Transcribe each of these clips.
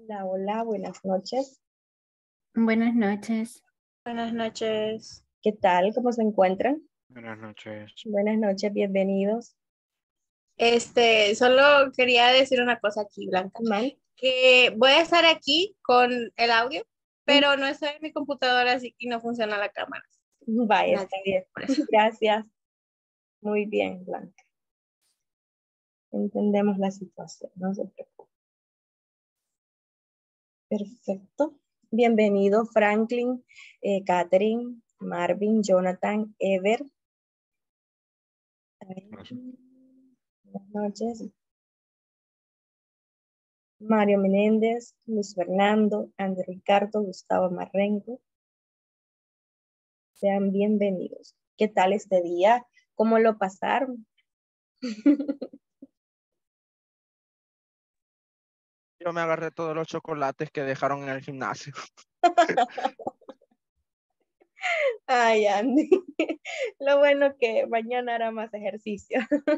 Hola, hola, buenas noches. Buenas noches. Buenas noches. ¿Qué tal? ¿Cómo se encuentran? Buenas noches. Buenas noches, bienvenidos. Solo quería decir una cosa aquí, Blanca, Mal. que voy a estar aquí con el audio, pero no estoy en mi computadora, así que no funciona la cámara. Vaya, Nadie, está bien. por eso. Gracias. Muy bien, Blanca. Entendemos la situación, no se preocupe. Perfecto. Bienvenido, Franklin, Catherine, Marvin, Jonathan, Ever. Buenas noches. Mario Menéndez, Luis Fernando, André Ricardo, Gustavo Marrenco. Sean bienvenidos. ¿Qué tal este día? ¿Cómo lo pasaron? Yo me agarré todos los chocolates que dejaron en el gimnasio. Ay, Andy. Lo bueno que mañana hará más ejercicio.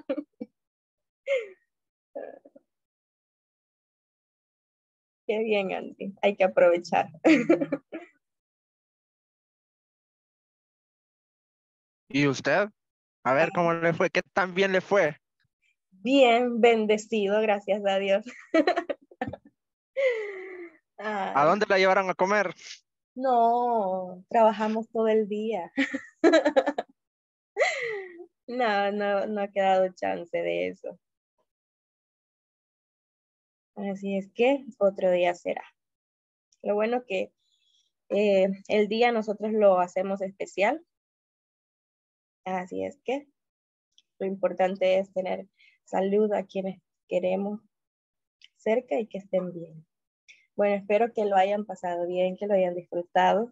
Qué bien, Andy. Hay que aprovechar. ¿Y usted? A ver cómo le fue, qué tan bien le fue. Bien, bendecido, gracias a Dios. ¿A Ay, dónde la llevaron a comer? no, trabajamos todo el día. No ha quedado chance de eso. Así es que otro día será. Lo bueno que el día nosotros lo hacemos especial. Así es que lo importante es tener salud a quienes queremos cerca y que estén bien. Bueno, espero que lo hayan pasado bien, que lo hayan disfrutado.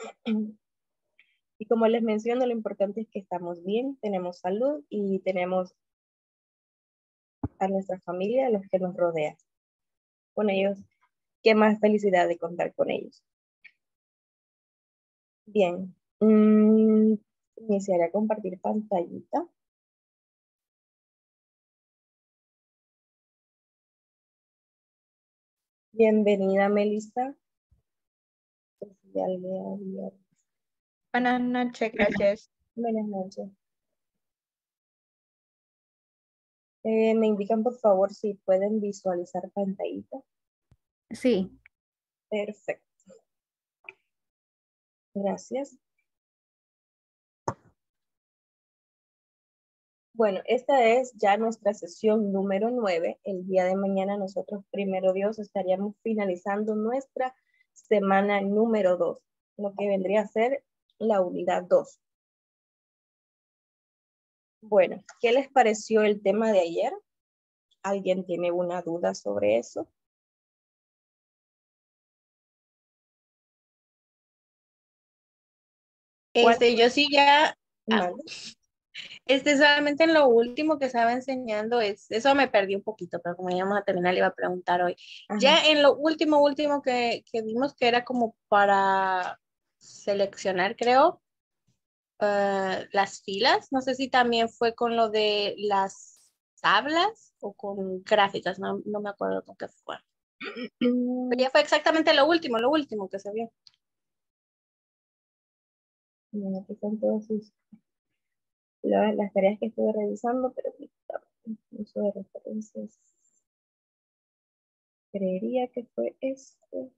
Y como les menciono, lo importante es que estamos bien, tenemos salud y tenemos a nuestra familia, a los que nos rodean. Con ellos, qué más felicidad de contar con ellos. Bien, iniciaré a compartir pantallita. Bienvenida, Melissa. Buenas noches, gracias. Buenas noches. Me indican, por favor, si pueden visualizar pantallita. Sí. Perfecto. Gracias. Bueno, esta es ya nuestra sesión número 9. El día de mañana nosotros, primero Dios, estaríamos finalizando nuestra semana número 2, lo que vendría a ser la unidad 2. Bueno, ¿qué les pareció el tema de ayer? ¿Alguien tiene una duda sobre eso? Yo sí ya, Vale. solamente en lo último que estaba enseñando, eso me perdí un poquito, pero como ya vamos a terminar, le iba a preguntar hoy. Ajá. Ya en lo último que vimos que era como para seleccionar, creo, las filas, no sé si también fue con lo de las tablas o con gráficas, no me acuerdo con qué fue. Pero ya fue exactamente lo último que se vio. Bueno, aquí están todas las tareas que estuve revisando, pero uso de referencias. Creería que fue este.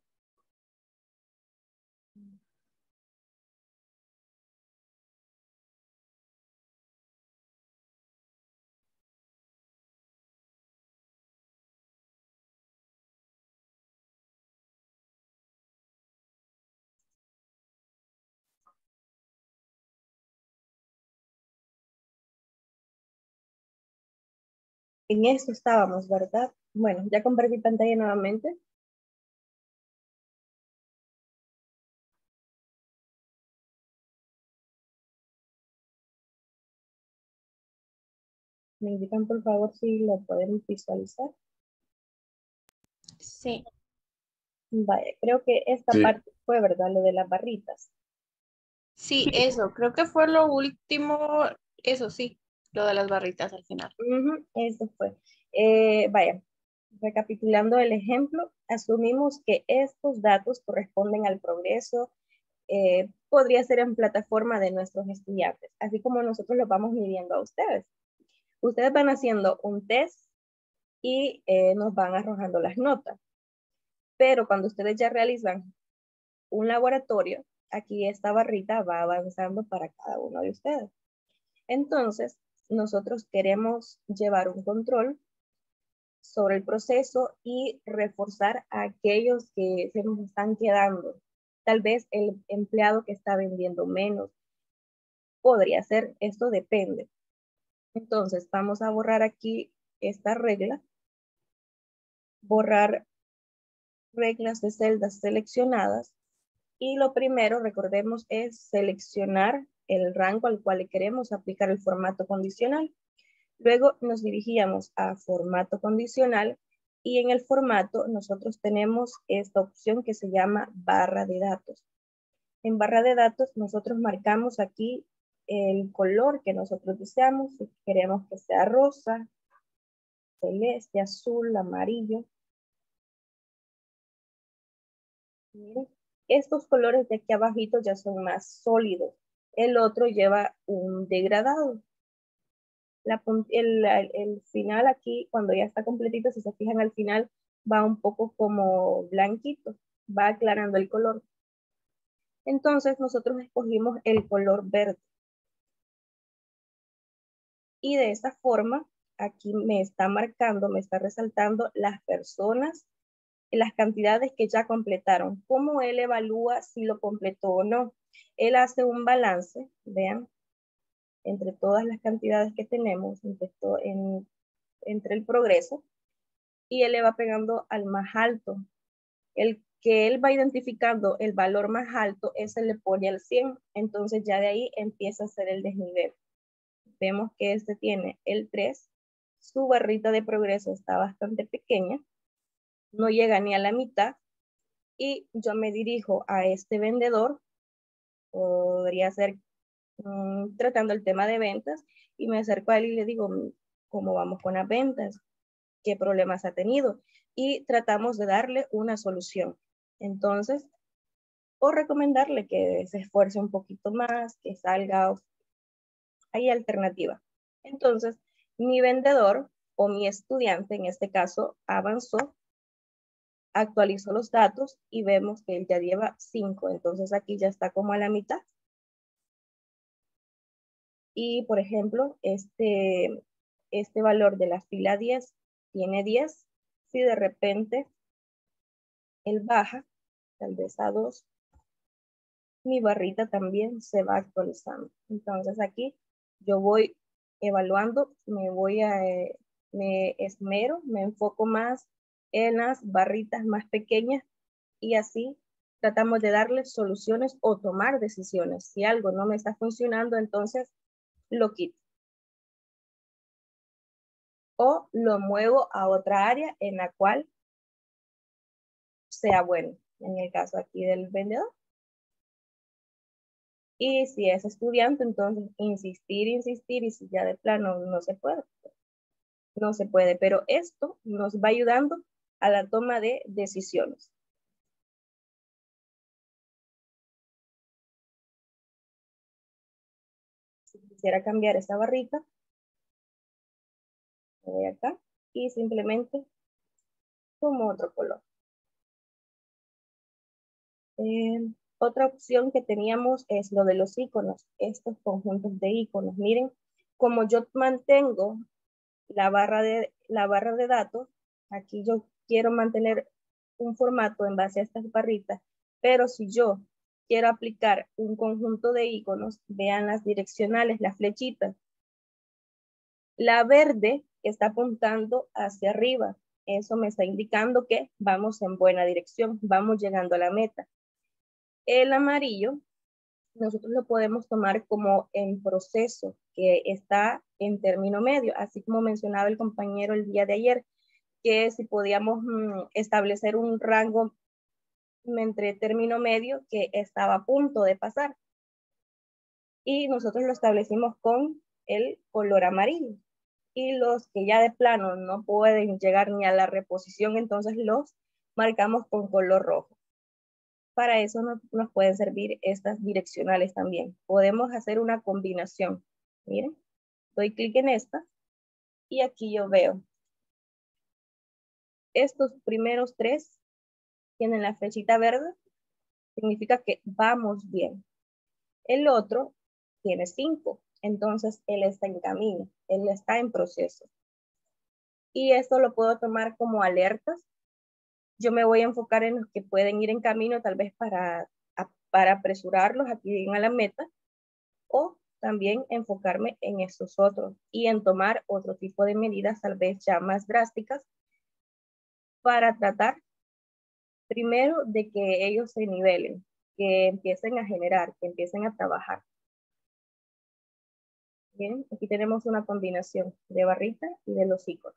En eso estábamos, ¿verdad? Bueno, ya compartí pantalla nuevamente. Me indican por favor si lo pueden visualizar. Sí. Vaya, creo que esta Sí. parte fue, ¿verdad? Lo de las barritas. Sí, eso, creo que fue lo último, eso sí, lo de las barritas al final. Eso fue. Vaya, Recapitulando el ejemplo, asumimos que estos datos corresponden al progreso, podría ser en plataforma de nuestros estudiantes, así como nosotros los vamos midiendo a ustedes. Ustedes van haciendo un test y nos van arrojando las notas. Pero cuando ustedes ya realizan un laboratorio, aquí esta barrita va avanzando para cada uno de ustedes. Entonces, nosotros queremos llevar un control sobre el proceso y reforzar a aquellos que se nos están quedando. Tal vez el empleado que está vendiendo menos. Podría ser, esto depende. Entonces, vamos a borrar aquí esta regla. Borrar reglas de celdas seleccionadas. Y lo primero, recordemos, es seleccionar el rango al cual le queremos aplicar el formato condicional. Luego nos dirigíamos a formato condicional y en el formato nosotros tenemos esta opción que se llama barra de datos. En barra de datos nosotros marcamos aquí el color que nosotros deseamos. Si queremos que sea rosa, celeste, azul, amarillo. Miren, estos colores de aquí abajito ya son más sólidos. El otro lleva un degradado. El final aquí, cuando ya está completito, si se fijan al final, va un poco como blanquito, va aclarando el color. Entonces nosotros escogimos el color verde. Y de esta forma, aquí me está marcando, me está resaltando las personas, las cantidades que ya completaron. ¿Cómo él evalúa si lo completó o no? Él hace un balance, vean, entre todas las cantidades que tenemos, entre el progreso, y él le va pegando al más alto. El que él va identificando el valor más alto, ese le pone al 100, entonces ya de ahí empieza a hacer el desnivel. Vemos que este tiene el 3, su barrita de progreso está bastante pequeña, no llega ni a la mitad, y yo me dirijo a este vendedor, podría ser tratando el tema de ventas, y me acerco a él y le digo, ¿cómo vamos con las ventas? ¿Qué problemas ha tenido? Y tratamos de darle una solución. Entonces, o recomendarle que se esfuerce un poquito más, que salga, hay alternativa. Entonces, mi vendedor o mi estudiante, en este caso, avanzó, actualizó los datos y vemos que él ya lleva 5. Entonces, aquí ya está como a la mitad. Y, por ejemplo, este valor de la fila 10 tiene 10. Si de repente él baja, tal vez a 2, mi barrita también se va actualizando. Entonces aquí yo voy evaluando, me esmero, me enfoco más en las barritas más pequeñas y así tratamos de darle soluciones o tomar decisiones. Si algo no me está funcionando, entonces lo quito. O lo muevo a otra área en la cual sea bueno. En el caso aquí del vendedor. Y si es estudiante, entonces insistir, y si ya de plano no se puede, no se puede. Pero esto nos va ayudando a la toma de decisiones. Si quisiera cambiar esa barrita, voy acá y simplemente tomo otro color. Otra opción que teníamos es lo de los iconos, estos conjuntos de iconos. Miren, como yo mantengo la barra de datos, aquí yo quiero mantener un formato en base a estas barritas, pero si yo quiero aplicar un conjunto de iconos, vean las direccionales, las flechitas. La verde está apuntando hacia arriba, eso me está indicando que vamos en buena dirección, vamos llegando a la meta. El amarillo, nosotros lo podemos tomar como en proceso, que está en término medio, así como mencionaba el compañero el día de ayer, que si podíamos establecer un rango entre término medio que estaba a punto de pasar. Y nosotros lo establecimos con el color amarillo. y los que ya de plano no pueden llegar ni a la reposición, entonces los marcamos con color rojo. Para eso nos pueden servir estas direccionales también. Podemos hacer una combinación. Miren, doy clic en esta y aquí yo veo. Estos primeros 3 tienen la flechita verde, significa que vamos bien. El otro tiene 5, entonces él está en camino, él está en proceso. Y esto lo puedo tomar como alertas. Yo me voy a enfocar en los que pueden ir en camino, tal vez para apresurarlos a que lleguen a la meta, o también enfocarme en estos otros y en tomar otro tipo de medidas, tal vez ya más drásticas, para tratar primero de que ellos se nivelen, que empiecen a generar, que empiecen a trabajar. Bien, aquí tenemos una combinación de barrita y de los iconos.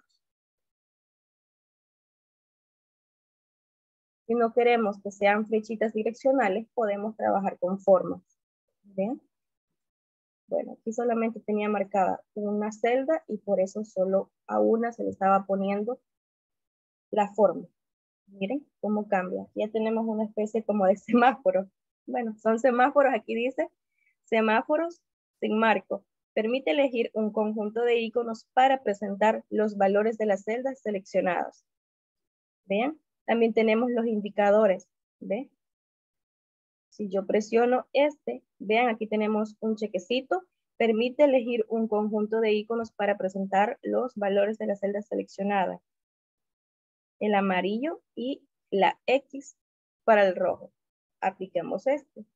Si no queremos que sean flechitas direccionales, podemos trabajar con formas. ¿Bien? Bueno, aquí solamente tenía marcada una celda y por eso solo a una se le estaba poniendo la forma. Miren cómo cambia. Ya tenemos una especie como de semáforo. Bueno, son semáforos. Aquí dice semáforos sin marco. Permite elegir un conjunto de iconos para presentar los valores de las celdas seleccionadas. ¿Ven? También tenemos los indicadores. ¿Ven? Si yo presiono este, vean, aquí tenemos un chequecito. Permite elegir un conjunto de iconos para presentar los valores de las celdas seleccionadas. El amarillo y la X para el rojo. Apliquemos este.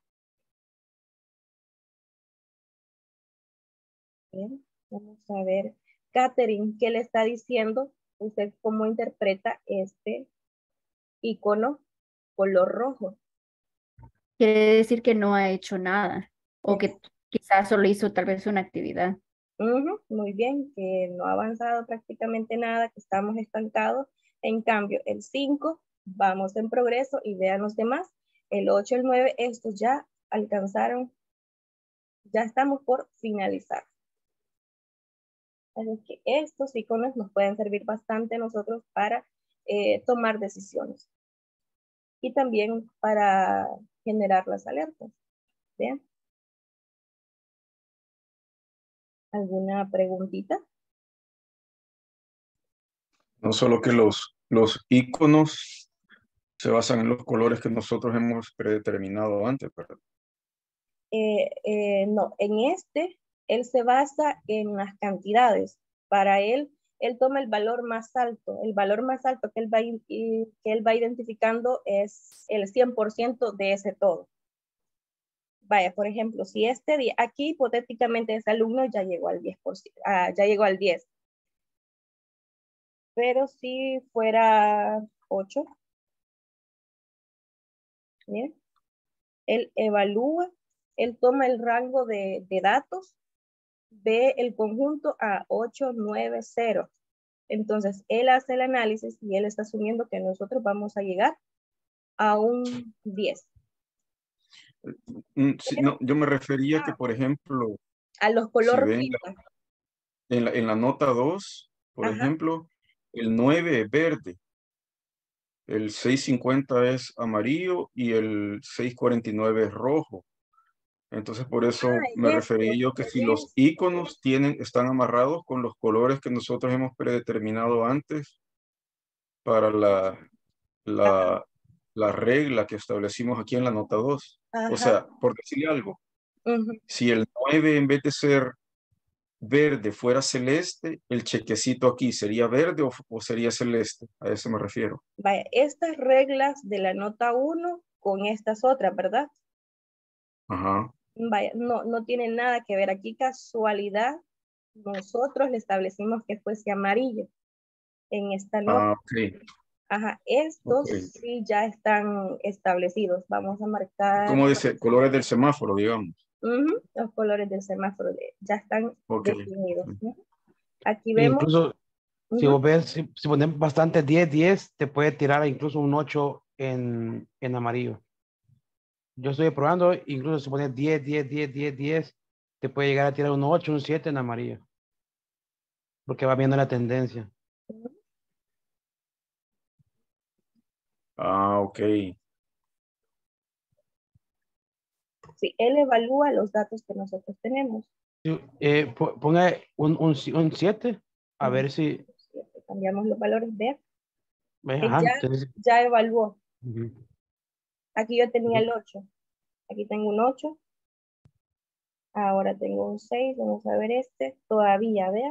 Bien, vamos a ver. Catherine, ¿qué le está diciendo? ¿Usted cómo interpreta este icono color rojo? Quiere decir que no ha hecho nada o que quizás solo hizo tal vez una actividad. Muy bien, que no ha avanzado prácticamente nada, que estamos estancados. En cambio, el 5, vamos en progreso y vean los demás. El 8, el 9, estos ya alcanzaron, ya estamos por finalizar. Así que estos iconos nos pueden servir bastante a nosotros para tomar decisiones. Y también para generar las alertas. ¿Bien? ¿Alguna preguntita? No solo que los iconos se basan en los colores que nosotros hemos predeterminado antes, ¿verdad? No, en este, él se basa en las cantidades. Para él toma el valor más alto. El valor más alto que él va identificando es el 100% de ese todo. Vaya, por ejemplo, si este día, aquí hipotéticamente ese alumno ya llegó al 10%, ya llegó al 10. Pero si fuera 8, ¿bien? Él evalúa, él toma el rango de datos, ve el conjunto a 8, 9, 0. Entonces, él hace el análisis y él está asumiendo que nosotros vamos a llegar a un 10. Sí, no, yo me refería que, por ejemplo, A los si colores ven en la nota 2, por Ajá. ejemplo, el 9 es verde, el 650 es amarillo y el 649 es rojo. Entonces, por eso me referí yo que si los iconos están amarrados con los colores que nosotros hemos predeterminado antes para la regla que establecimos aquí en la nota 2. Ajá. O sea, por decirle algo, Ujú. si el 9 en vez de ser verde fuera celeste, el chequecito aquí sería verde o sería celeste. A eso me refiero. Vaya, estas reglas de la nota 1 con estas otras, ¿verdad? Ajá. Vaya, no tienen nada que ver. Aquí casualidad, nosotros le establecimos que fuese amarillo en esta nota. Ah, ok. Ajá, estos Ok. sí ya están establecidos. Vamos a marcar. Como dice, colores del semáforo, digamos. Los colores del semáforo ya están Ok. definidos. Aquí E vemos. incluso si Ujú. vos ves, si pones bastante 10, 10, te puede tirar incluso un 8 en amarillo. Yo estoy probando, incluso si pones 10, 10, 10, 10, 10, te puede llegar a tirar un 8, un 7 en amarillo. porque va viendo la tendencia. Ah, ok. Sí, él evalúa los datos que nosotros tenemos. Sí, ponga un 7, a ver si... Cambiamos los valores de... Ajá, Ya, entonces, ya evaluó. ujú. Aquí yo tenía el 8. Aquí tengo un 8. Ahora tengo un 6. Vamos a ver este. Todavía, vea.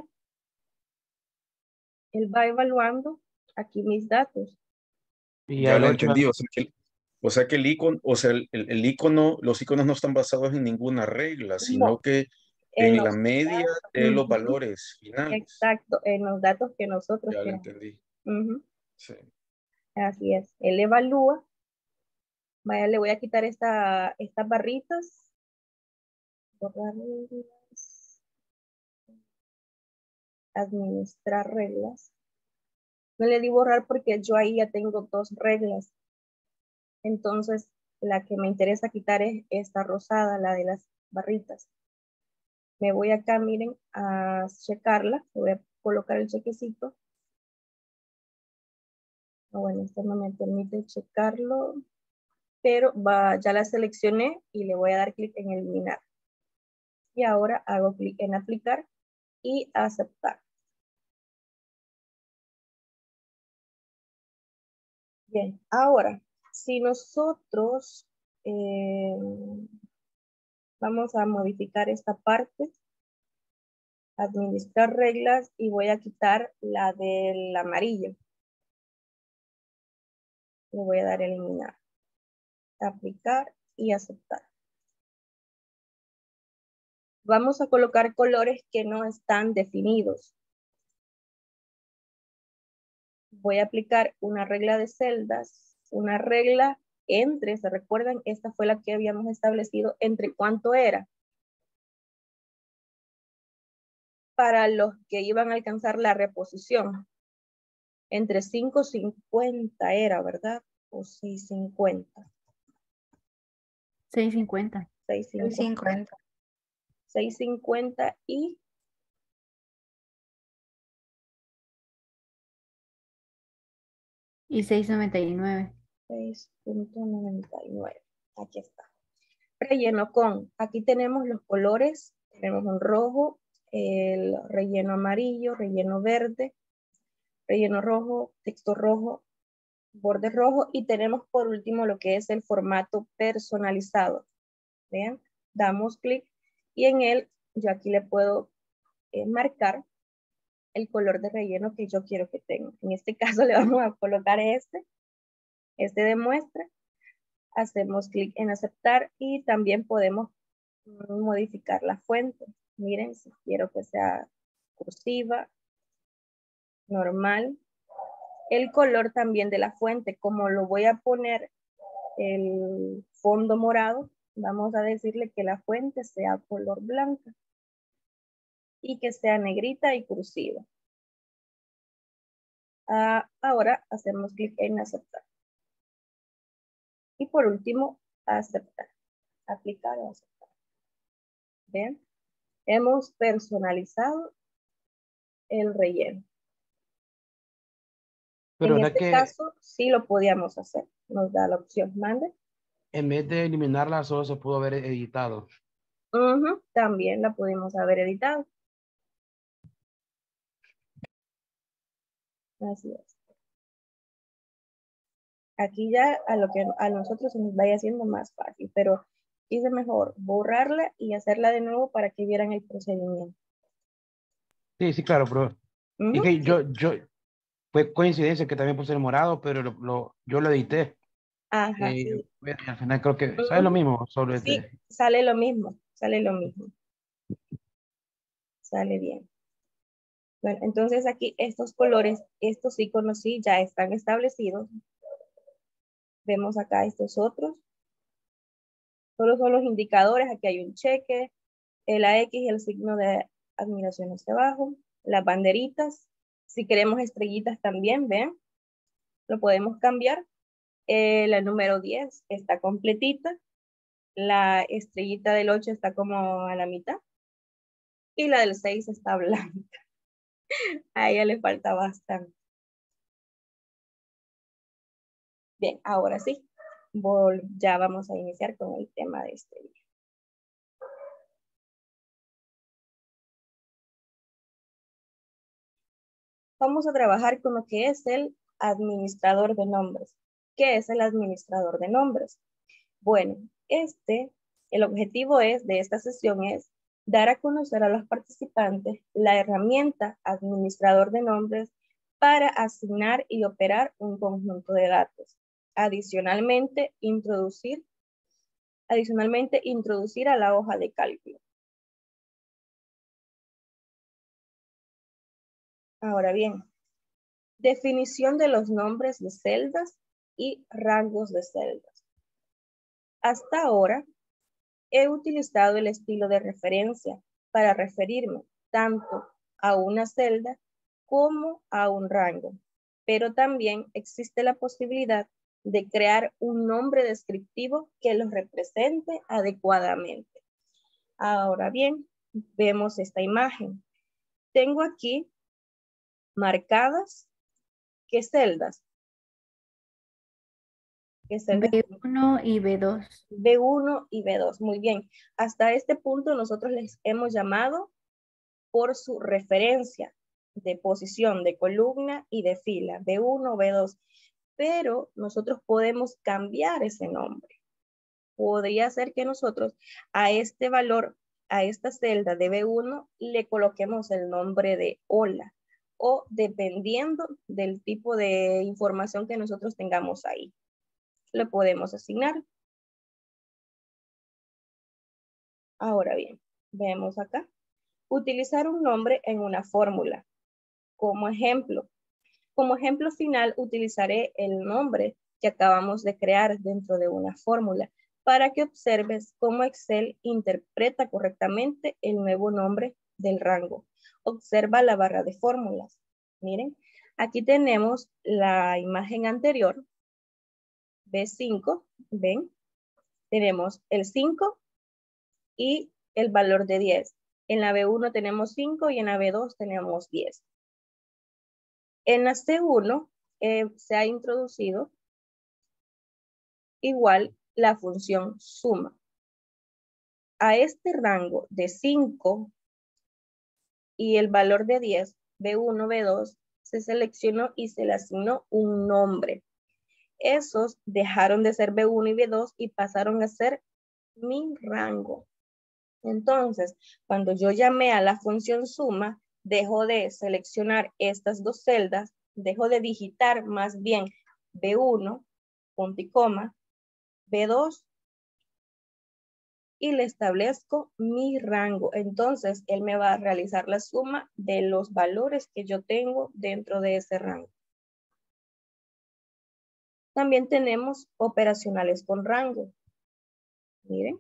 Él va evaluando aquí mis datos. Y Ya el lo 8, entendí. O sea que el icono, o sea, el icono, los iconos no están basados en ninguna regla, sino No, que en en la los media de los Ujú, valores finales. exacto, en los datos que nosotros Ya lo tenemos. entendí. Ujú, Sí. así es. Él evalúa. Vaya, le voy a quitar estas barritas. Borrarlas. Administrar reglas. No le di borrar porque yo ahí ya tengo 2 reglas. Entonces, la que me interesa quitar es esta rosada, la de las barritas. Me voy acá, miren, a checarla. Voy a colocar el chequecito. Bueno, esto no me permite checarlo, pero ya la seleccioné y le voy a dar clic en eliminar. Y ahora hago clic en aplicar y aceptar. Bien, ahora, si nosotros vamos a modificar esta parte, administrar reglas y voy a quitar la del amarillo. Le voy a dar eliminar, aplicar y aceptar. Vamos a colocar colores que no están definidos. Voy a aplicar una regla de celdas, una regla entre, ¿se recuerdan? Esta fue la que habíamos establecido entre cuánto era. Para los que iban a alcanzar la reposición. Entre 5.50 era, ¿verdad? O 6.50. 650. 6.50. 6.50 y 699. 6.99. Aquí está. Relleno con, aquí tenemos los colores, tenemos un rojo, el relleno amarillo, relleno verde, relleno rojo, texto rojo, borde rojo y tenemos por último lo que es el formato personalizado. Vean, damos clic y en él yo aquí le puedo marcar el color de relleno que yo quiero que tenga. En este caso le vamos a colocar este de muestra. Hacemos clic en aceptar y también podemos modificar la fuente. Miren, si quiero que sea cursiva, normal. El color también de la fuente, como lo voy a poner el fondo morado, vamos a decirle que la fuente sea color blanca y que sea negrita y cursiva. Ahora hacemos clic en aceptar. Y por último, aceptar. Aplicar o aceptar. ¿Ven? Hemos personalizado el relleno. Pero En ahora este que caso, sí lo podíamos hacer. Nos da la opción, mande. en vez de eliminarla, solo se pudo haber editado. También la pudimos haber editado. Así es. Aquí ya a lo que a nosotros se nos vaya haciendo más fácil, pero hice mejor borrarla y hacerla de nuevo para que vieran el procedimiento. Sí, sí, claro, pero es que fue coincidencia que también puse el morado, pero yo lo edité. Ajá, sí. Bueno, y al final creo que sale lo mismo, solo Sí, sale lo mismo, sale lo mismo. Sale bien. Bueno, entonces aquí estos colores, estos iconos sí ya están establecidos. Vemos acá estos otros. Solo son los indicadores. Aquí hay un cheque, la X y el signo de admiración hacia abajo. Las banderitas. Si queremos estrellitas también, vean. Lo podemos cambiar. La número 10 está completita. La estrellita del 8 está como a la mitad. Y la del 6 está blanca. A ella le falta bastante. Bien, ahora sí. Ya vamos a iniciar con el tema de este día. Vamos a trabajar con lo que es el administrador de nombres. ¿Qué es el administrador de nombres? Bueno, el objetivo de esta sesión es dar a conocer a los participantes la herramienta administrador de nombres para asignar y operar un conjunto de datos. Adicionalmente, introducir a la hoja de cálculo. Ahora bien, definición de los nombres de celdas y rangos de celdas. Hasta ahora, he utilizado el estilo de referencia para referirme tanto a una celda como a un rango, pero también existe la posibilidad de crear un nombre descriptivo que los represente adecuadamente. Ahora bien, vemos esta imagen. Tengo aquí marcadas, ¿qué celdas? ¿Qué celdas? B1 y B2. B1 y B2, muy bien. Hasta este punto nosotros les hemos llamado por su referencia de posición de columna y de fila, B1, B2, pero nosotros podemos cambiar ese nombre. Podría ser que nosotros a este valor, a esta celda de B1, le coloquemos el nombre de hola, o dependiendo del tipo de información que nosotros tengamos ahí, lo podemos asignar. Ahora bien, vemos acá. Utilizar un nombre en una fórmula. Como ejemplo final utilizaré el nombre que acabamos de crear dentro de una fórmula para que observes cómo Excel interpreta correctamente el nuevo nombre del rango. Observa la barra de fórmulas. Miren, aquí tenemos la imagen anterior, B5, ven, tenemos el 5 y el valor de 10. En la B1 tenemos 5 y en la B2 tenemos 10. En la C1 se ha introducido igual la función suma. A este rango de 5 y el valor de 10, B1, B2, se seleccionó y se le asignó un nombre. Esos dejaron de ser B1 y B2 y pasaron a ser mi rango. Entonces, cuando yo llamé a la función suma, dejo de seleccionar estas dos celdas, dejo de digitar más bien B1, punto y coma, B2, y le establezco mi rango. Entonces, él me va a realizar la suma de los valores que yo tengo dentro de ese rango. También tenemos operacionales con rango. Miren.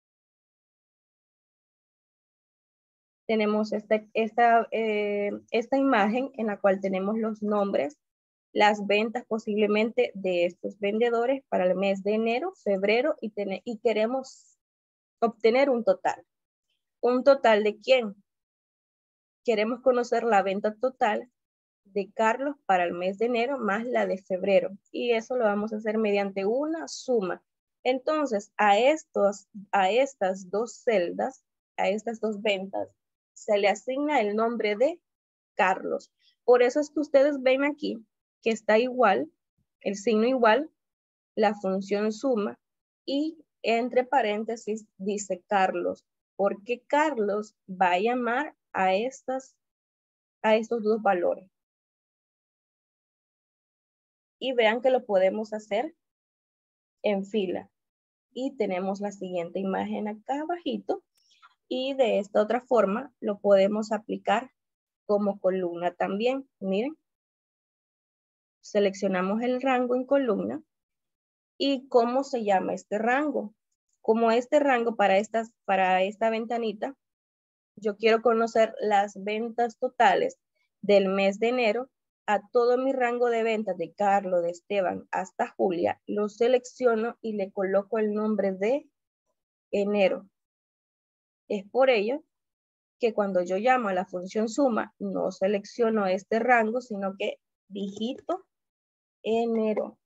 Tenemos esta imagen en la cual tenemos los nombres, las ventas posiblemente de estos vendedores para el mes de enero, febrero y queremos obtener un total. ¿Un total de quién? Queremos conocer la venta total de Carlos para el mes de enero más la de febrero. Y eso lo vamos a hacer mediante una suma. Entonces, a estas dos celdas, a estas dos ventas, se le asigna el nombre de Carlos. Por eso es que ustedes ven aquí que está igual, el signo igual, la función suma y entre paréntesis dice Carlos, porque Carlos va a llamar a estos dos valores. Y vean que lo podemos hacer en fila. Y tenemos la siguiente imagen acá abajito. Y de esta otra forma lo podemos aplicar como columna también. Miren. Seleccionamos el rango en columna. ¿Y cómo se llama este rango? Como este rango para esta ventanita, yo quiero conocer las ventas totales del mes de enero. A todo mi rango de ventas de Carlos, de Esteban, hasta Julia, lo selecciono y le coloco el nombre de enero. Es por ello que cuando yo llamo a la función suma, no selecciono este rango, sino que digito enero.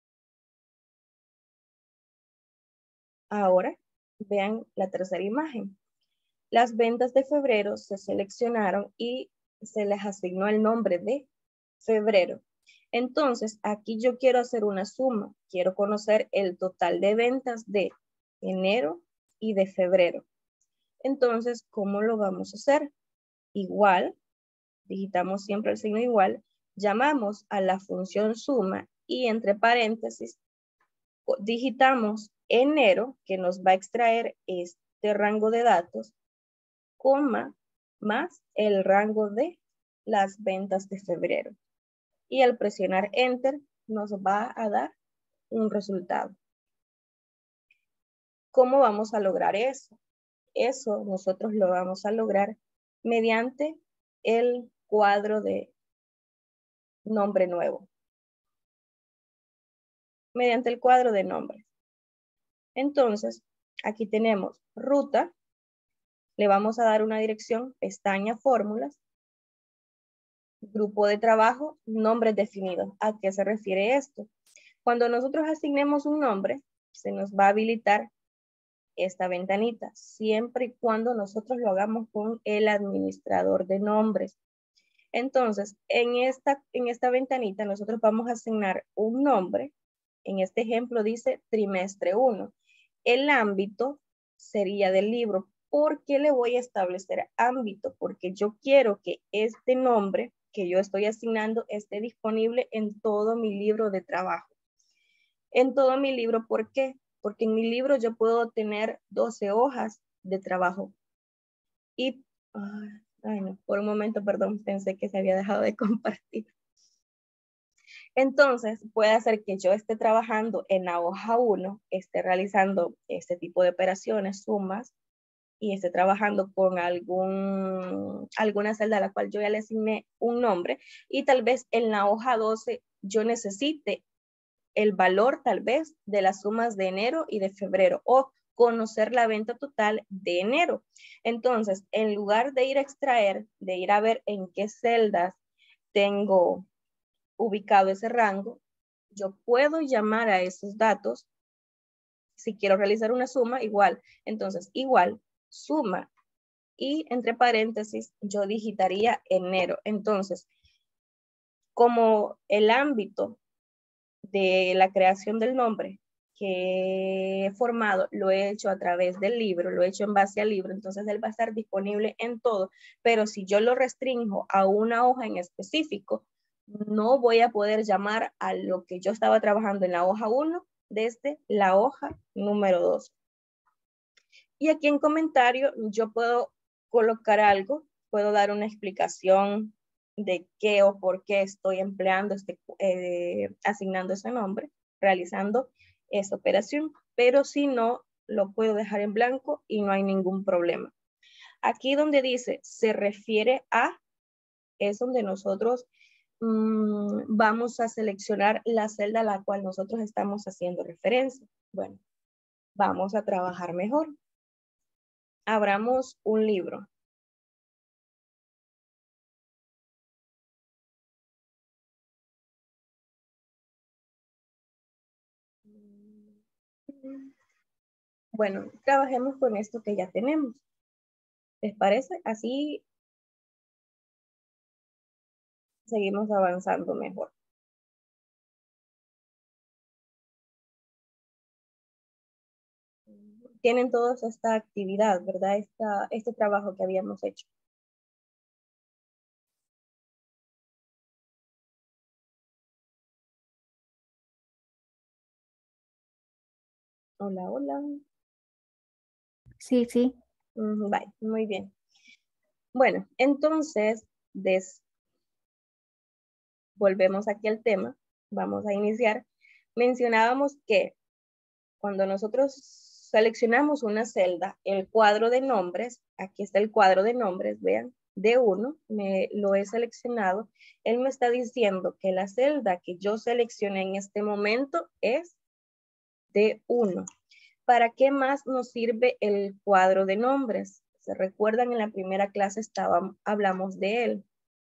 Ahora, vean la tercera imagen. Las ventas de febrero se seleccionaron y se les asignó el nombre de febrero. Entonces, aquí yo quiero hacer una suma. Quiero conocer el total de ventas de enero y de febrero. Entonces, ¿cómo lo vamos a hacer? Igual, digitamos siempre el signo igual, llamamos a la función suma y entre paréntesis digitamos enero, que nos va a extraer este rango de datos, coma, más el rango de las ventas de febrero. Y al presionar Enter nos va a dar un resultado. ¿Cómo vamos a lograr eso? Eso nosotros lo vamos a lograr mediante el cuadro de nombre nuevo. Mediante el cuadro de nombre. Entonces, aquí tenemos ruta. Le vamos a dar una dirección, pestaña fórmulas, grupo de trabajo, nombres definidos. ¿A qué se refiere esto? Cuando nosotros asignemos un nombre, se nos va a habilitar esta ventanita, siempre y cuando nosotros lo hagamos con el administrador de nombres. Entonces, en esta ventanita nosotros vamos a asignar un nombre. En este ejemplo dice trimestre 1. El ámbito sería del libro. ¿Por qué le voy a establecer ámbito? Porque yo quiero que este nombre que yo estoy asignando esté disponible en todo mi libro de trabajo. En todo mi libro, ¿por qué? Porque en mi libro yo puedo tener 12 hojas de trabajo. Y, ay no, por un momento, perdón, pensé que se había dejado de compartir. Entonces, puede ser que yo esté trabajando en la hoja 1, esté realizando este tipo de operaciones, sumas, y esté trabajando con alguna celda a la cual yo ya le asigné un nombre, y tal vez en la hoja 12 yo necesite el valor tal vez de las sumas de enero y de febrero, o conocer la venta total de enero. Entonces, en lugar de ir a extraer, de ir a ver en qué celdas tengo ubicado ese rango, yo puedo llamar a esos datos. Si quiero realizar una suma, igual. Entonces, igual, suma, y entre paréntesis, yo digitaría enero. Entonces, como el ámbito de la creación del nombre que he formado, lo he hecho a través del libro, lo he hecho en base al libro, entonces él va a estar disponible en todo, pero si yo lo restringo a una hoja en específico, no voy a poder llamar a lo que yo estaba trabajando en la hoja 1 desde la hoja número 2. Y aquí en comentario yo puedo colocar algo, puedo dar una explicación de qué o por qué estoy empleando asignando ese nombre, realizando esa operación, pero si no, lo puedo dejar en blanco y no hay ningún problema. Aquí donde dice se refiere a, es donde nosotros vamos a seleccionar la celda a la cual nosotros estamos haciendo referencia. Bueno, vamos a trabajar mejor. Abramos un libro. Bueno, trabajemos con esto que ya tenemos. ¿Les parece? Así seguimos avanzando mejor. Tienen todos esta actividad, ¿verdad? Este trabajo que habíamos hecho. Hola, hola. Sí, sí. Bye, muy bien. Bueno, entonces, volvemos aquí al tema. Vamos a iniciar. Mencionábamos que cuando nosotros seleccionamos una celda, el cuadro de nombres, aquí está el cuadro de nombres, vean, D1, lo he seleccionado. Él me está diciendo que la celda que yo seleccioné en este momento es D1. ¿Para qué más nos sirve el cuadro de nombres? ¿Se recuerdan? En la primera clase hablamos de él.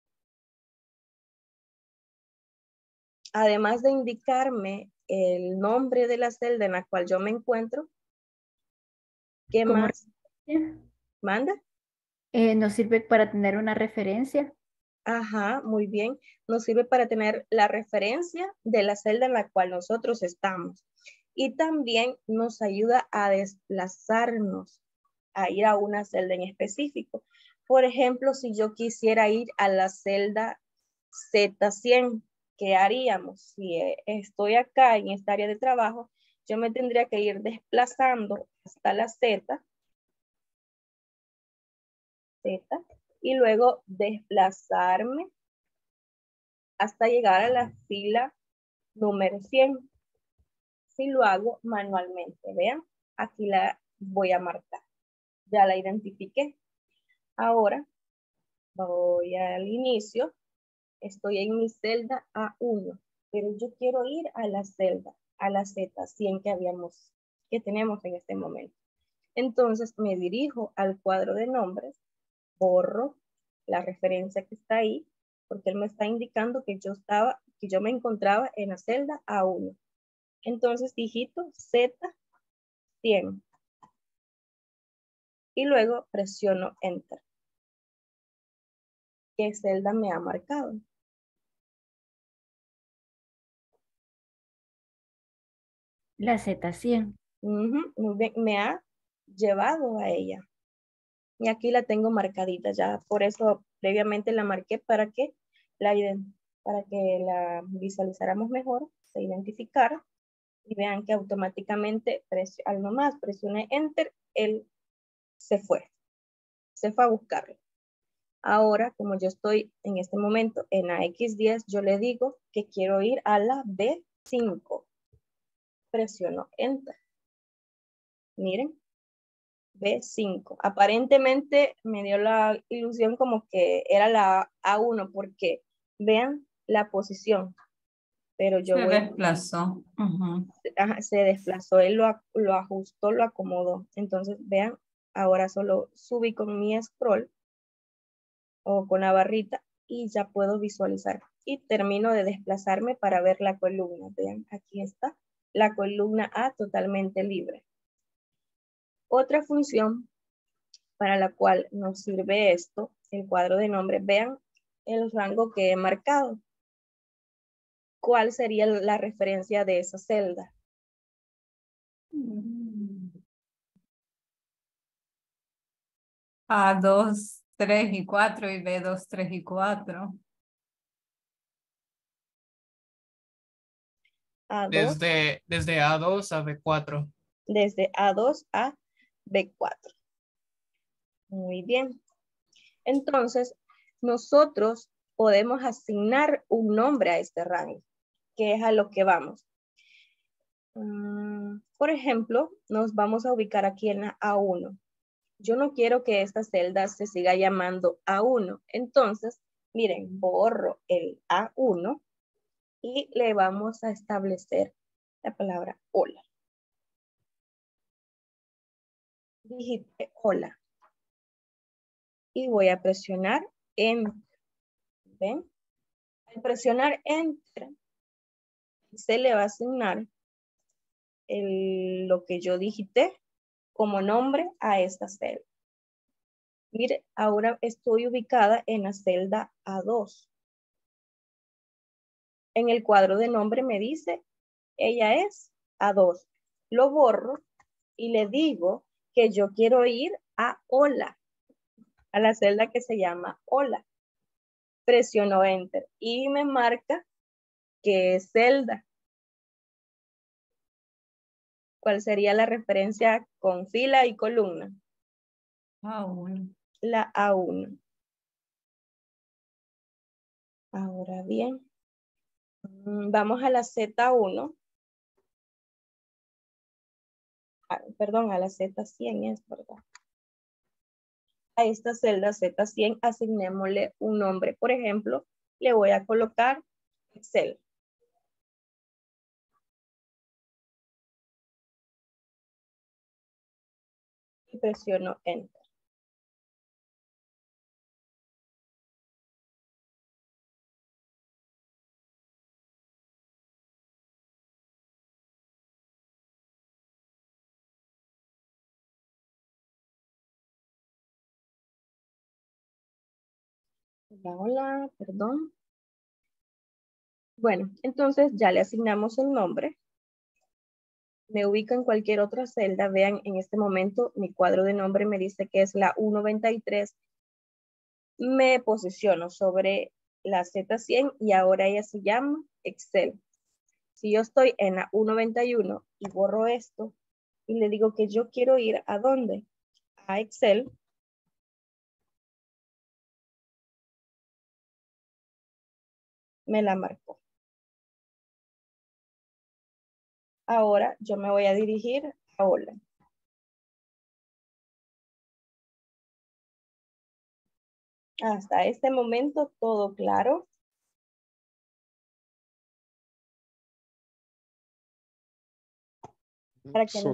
Además de indicarme el nombre de la celda en la cual yo me encuentro, ¿qué ¿Cómo más manda? nos sirve para tener una referencia? Ajá, muy bien. Nos sirve para tener la referencia de la celda en la cual nosotros estamos. Y también nos ayuda a desplazarnos, a ir a una celda en específico. Por ejemplo, si yo quisiera ir a la celda Z100, ¿qué haríamos? Si estoy acá en esta área de trabajo, yo me tendría que ir desplazando hasta la Z, y luego desplazarme hasta llegar a la fila número 100. Si lo hago manualmente, vean, aquí la voy a marcar. Ya la identifiqué. Ahora voy al inicio. Estoy en mi celda A1, pero yo quiero ir a la celda, a la Z100 que tenemos en este momento. Entonces me dirijo al cuadro de nombres, borro la referencia que está ahí, porque él me está indicando que yo me encontraba en la celda A1. Entonces digito Z100 y luego presiono Enter. ¿Qué celda me ha marcado? La Z100. Muy bien, me ha llevado a ella. Y aquí la tengo marcadita ya, por eso previamente la marqué para que la visualizáramos mejor, se identificara y vean que automáticamente al nomás presioné Enter, él se fue a buscarlo. Ahora, como yo estoy en este momento en la X10, yo le digo que quiero ir a la B5. Presiono Enter. Miren, B5. Aparentemente me dio la ilusión como que era la A1 porque vean la posición. Pero yo Se desplazó. Se desplazó, él lo ajustó, lo acomodó. Entonces vean, ahora solo subí con mi scroll o con la barrita y ya puedo visualizar. Y termino de desplazarme para ver la columna. Vean, aquí está la columna A totalmente libre. Otra función para la cual nos sirve esto, el cuadro de nombre, vean el rango que he marcado. ¿Cuál sería la referencia de esa celda? A2, 3 y 4 y B2, 3 y 4. A2, Desde A2 a B4. desde A2 a B4. Muy bien. Entonces, nosotros podemos asignar un nombre a este rango, que es a lo que vamos. Por ejemplo, nos vamos a ubicar aquí en la A1. Yo no quiero que esta celda se siga llamando A1. Entonces, miren, borro el A1 y le vamos a establecer la palabra hola. Digite hola. Y voy a presionar Enter. ¿Ven? Al presionar Enter, se le va a asignar lo que yo digité como nombre a esta celda. Mire, ahora estoy ubicada en la celda A2. En el cuadro de nombre me dice, ella es A2. Lo borro y le digo que yo quiero ir a hola, a la celda que se llama hola. Presiono Enter y me marca que es celda. ¿Cuál sería la referencia con fila y columna? A1. La A1. Ahora bien, vamos a la Z1. Perdón, a la Z100 es verdad. A esta celda Z100 asignémosle un nombre. Por ejemplo, le voy a colocar Excel. Y presiono Enter. Hola, hola, perdón. Bueno, entonces ya le asignamos el nombre. Me ubico en cualquier otra celda. Vean, en este momento mi cuadro de nombre me dice que es la U93. Me posiciono sobre la Z100 y ahora ella se llama Excel. Si yo estoy en la U91 y borro esto y le digo que yo quiero ir ¿a dónde? A Excel. Me la marcó. Ahora yo me voy a dirigir a Hola. Hasta este momento todo claro. ¿Para qué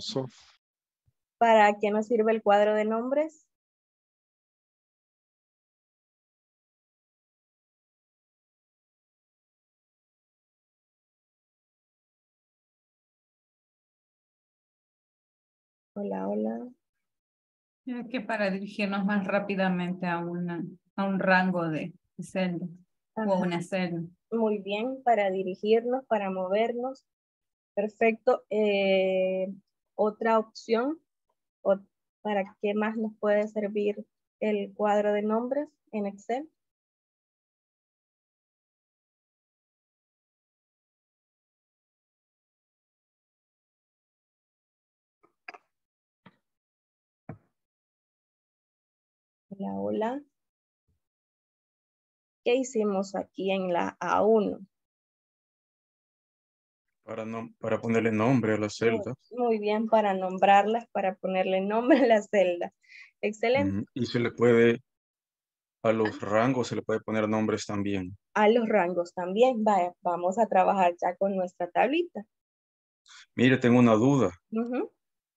nos sirve el cuadro de nombres? Hola, hola. Es que para dirigirnos más rápidamente a un rango de celda o a Ajá. una celda. Muy bien, para dirigirnos, para movernos. Perfecto. Otra opción, o ¿para qué más nos puede servir el cuadro de nombres en Excel? Hola, hola. ¿Qué hicimos aquí en la A1? Para ponerle nombre a las celdas. Muy bien, para nombrarlas, para ponerle nombre a la celda. Excelente. Y se le puede, a los rangos se le puede poner nombres también. A los rangos también. Vaya, vamos a trabajar ya con nuestra tablita. Mire, tengo una duda. Ujú.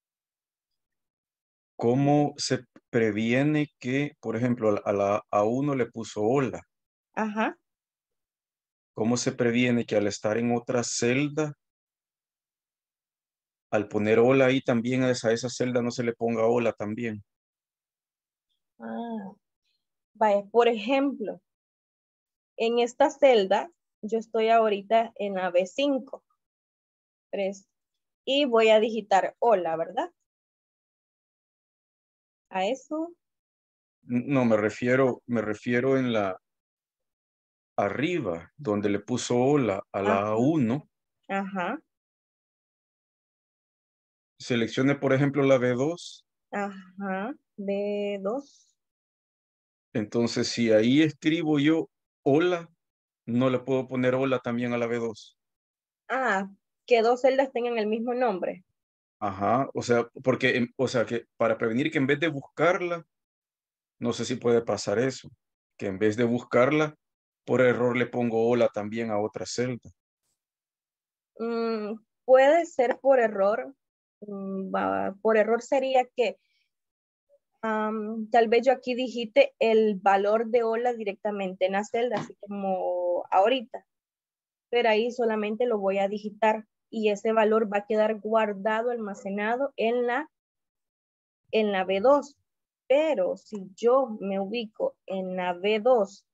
¿Cómo se previene que, por ejemplo, a la A1 le puso hola? Ajá. ¿Cómo se previene que al estar en otra celda, al poner hola ahí también a esa celda no se le ponga hola también? Ah, vaya, por ejemplo, en esta celda, yo estoy ahorita en la B5. 3. Y voy a digitar hola, ¿verdad? A eso. No, me refiero en la arriba, donde le puso hola a la Ajá. A1. Ajá. Seleccione, por ejemplo, la B2. Ajá. B2. Entonces, si ahí escribo yo hola, no le puedo poner hola también a la B2. Ah, que dos celdas tengan el mismo nombre. Ajá, o sea, porque, o sea, que para prevenir que en vez de buscarla, no sé si puede pasar eso, que en vez de buscarla, por error le pongo hola también a otra celda. Puede ser por error. Por error sería que tal vez yo aquí digite el valor de hola directamente en la celda, así como ahorita. Pero ahí solamente lo voy a digitar y ese valor va a quedar guardado, almacenado en la B2. Pero si yo me ubico en la B2.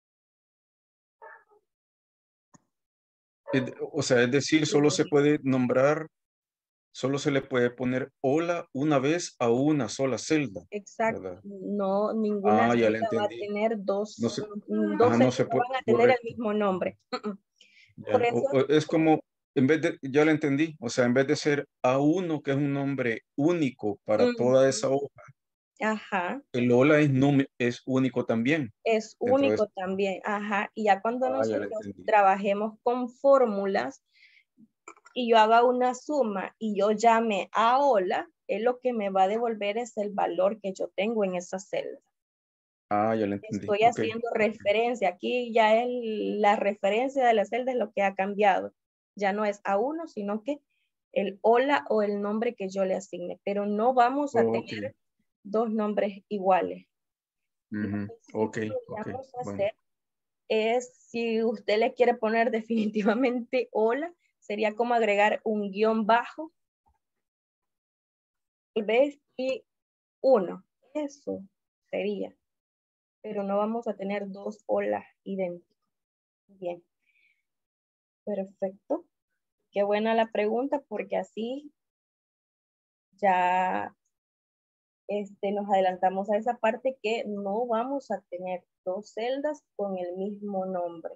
O sea, es decir, solo se puede nombrar, solo se le puede poner hola una vez a una sola celda, Exacto. ¿verdad? No, ninguna Ah, ya le celda va a entendí. tener No dos, se, dos ajá, no celdas se no puede, van a tener el correcto. mismo nombre. Por Ya, eso, es como, en vez de, ya lo entendí, o sea, en vez de ser A1, que es un nombre único para toda esa hoja, ajá, el hola es único también es dentro de único eso. también, ajá. Y ya cuando Ah, ya lo nosotros entendí. trabajemos con fórmulas y yo haga una suma y yo llame a hola, él lo que me va a devolver es el valor que yo tengo en esa celda. Ah, ya lo entendí. Estoy Ok. haciendo referencia. Aquí ya es la referencia de la celda es lo que ha cambiado. Ya no es A1, sino que el hola o el nombre que yo le asigne. Pero no vamos a Ok. tener dos nombres iguales. Lo Ujú. que sí Ok, ok. podríamos Bueno. hacer es, si usted le quiere poner definitivamente hola, sería como agregar un guión bajo, tal vez, y uno. Eso sería. pero no vamos a tener dos hola idénticos. Bien. Perfecto. Qué buena la pregunta porque así ya nos adelantamos a esa parte que no vamos a tener dos celdas con el mismo nombre.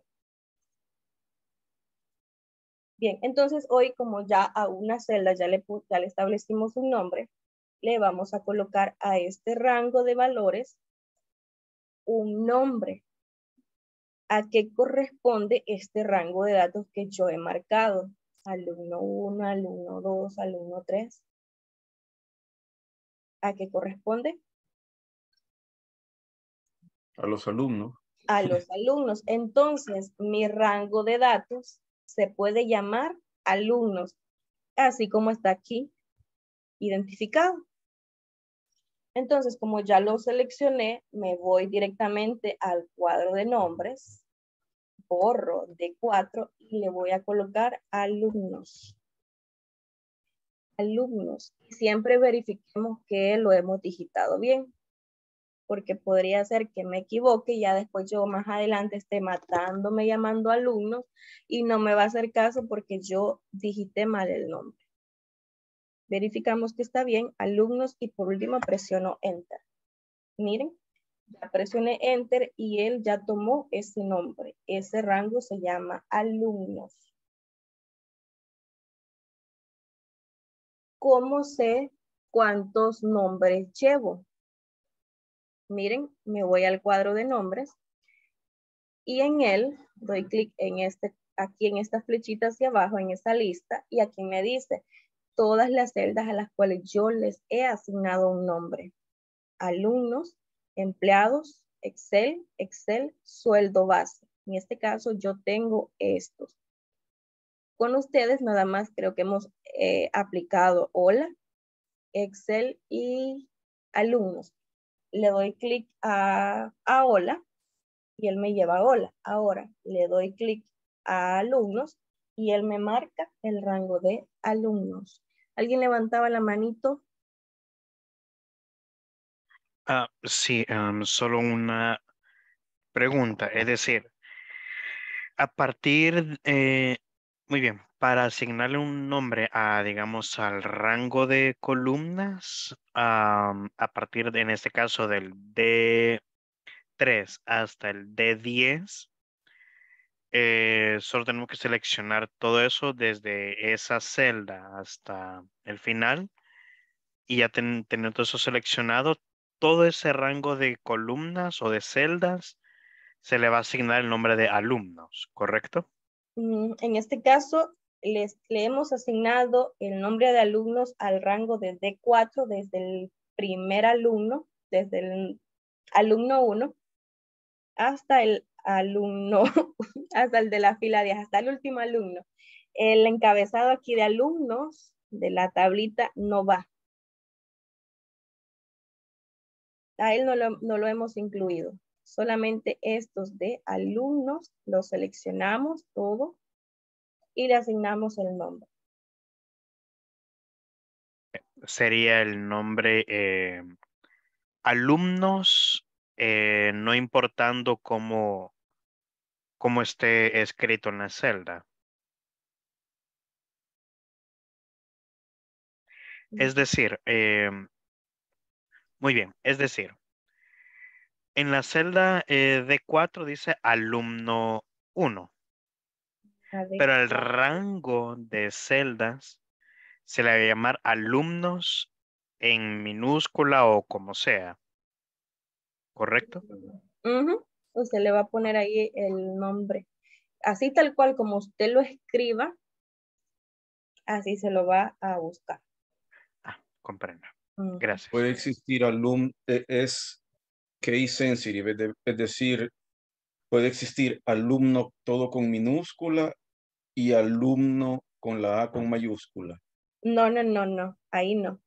Bien, entonces hoy como ya a una celda ya le establecimos un nombre, le vamos a colocar a este rango de valores un nombre. ¿A qué corresponde este rango de datos que yo he marcado? Alumno 1, alumno 2, alumno 3. ¿A qué corresponde? A los alumnos. A los alumnos. Entonces, mi rango de datos se puede llamar alumnos, así como está aquí identificado. Entonces, como ya lo seleccioné, me voy directamente al cuadro de nombres, borro D4 y le voy a colocar alumnos. Alumnos. Siempre verifiquemos que lo hemos digitado bien, porque podría ser que me equivoque y ya después yo más adelante esté matándome llamando alumnos y no me va a hacer caso porque yo digité mal el nombre. Verificamos que está bien, alumnos, y por último presiono Enter. Miren, ya presioné Enter y él ya tomó ese nombre. Ese rango se llama alumnos. ¿Cómo sé cuántos nombres llevo? Miren, me voy al cuadro de nombres y en él doy clic en aquí en esta flechita hacia abajo, en esa lista, y aquí me dice todas las celdas a las cuales yo les he asignado un nombre. Alumnos, empleados, Excel, sueldo base. En este caso yo tengo estos. Con ustedes nada más creo que hemos aplicado hola, Excel y alumnos. Le doy clic a hola y él me lleva a hola. Ahora le doy clic a alumnos y él me marca el rango de alumnos. ¿Alguien levantaba la manito? Sí, solo una pregunta, es decir, a partir, muy bien, para asignarle un nombre a, digamos, al rango de columnas, a partir de, en este caso, del D3 hasta el D10, solo tenemos que seleccionar todo eso desde esa celda hasta el final y ya teniendo todo eso seleccionado, todo ese rango de columnas o de celdas se le va a asignar el nombre de alumnos, ¿correcto? En este caso, le hemos asignado el nombre de alumnos al rango de D4 desde el primer alumno, desde el alumno 1 hasta el alumno, hasta el de la fila 10, hasta el último alumno. El encabezado aquí de alumnos de la tablita no va. A él no lo hemos incluido. Solamente estos de alumnos los seleccionamos todo y le asignamos el nombre. Sería el nombre alumnos, no importando cómo esté escrito en la celda. Es decir, muy bien, es decir, en la celda D4 dice alumno 1, pero el rango de celdas se le va a llamar alumnos en minúscula o como sea, ¿correcto? Usted le va a poner ahí el nombre. Así tal cual como usted lo escriba, así se lo va a buscar. Comprendo. Gracias. Puede existir es case sensitive, es decir, puede existir alumno todo con minúscula y alumno con la A con mayúscula. No, ahí no.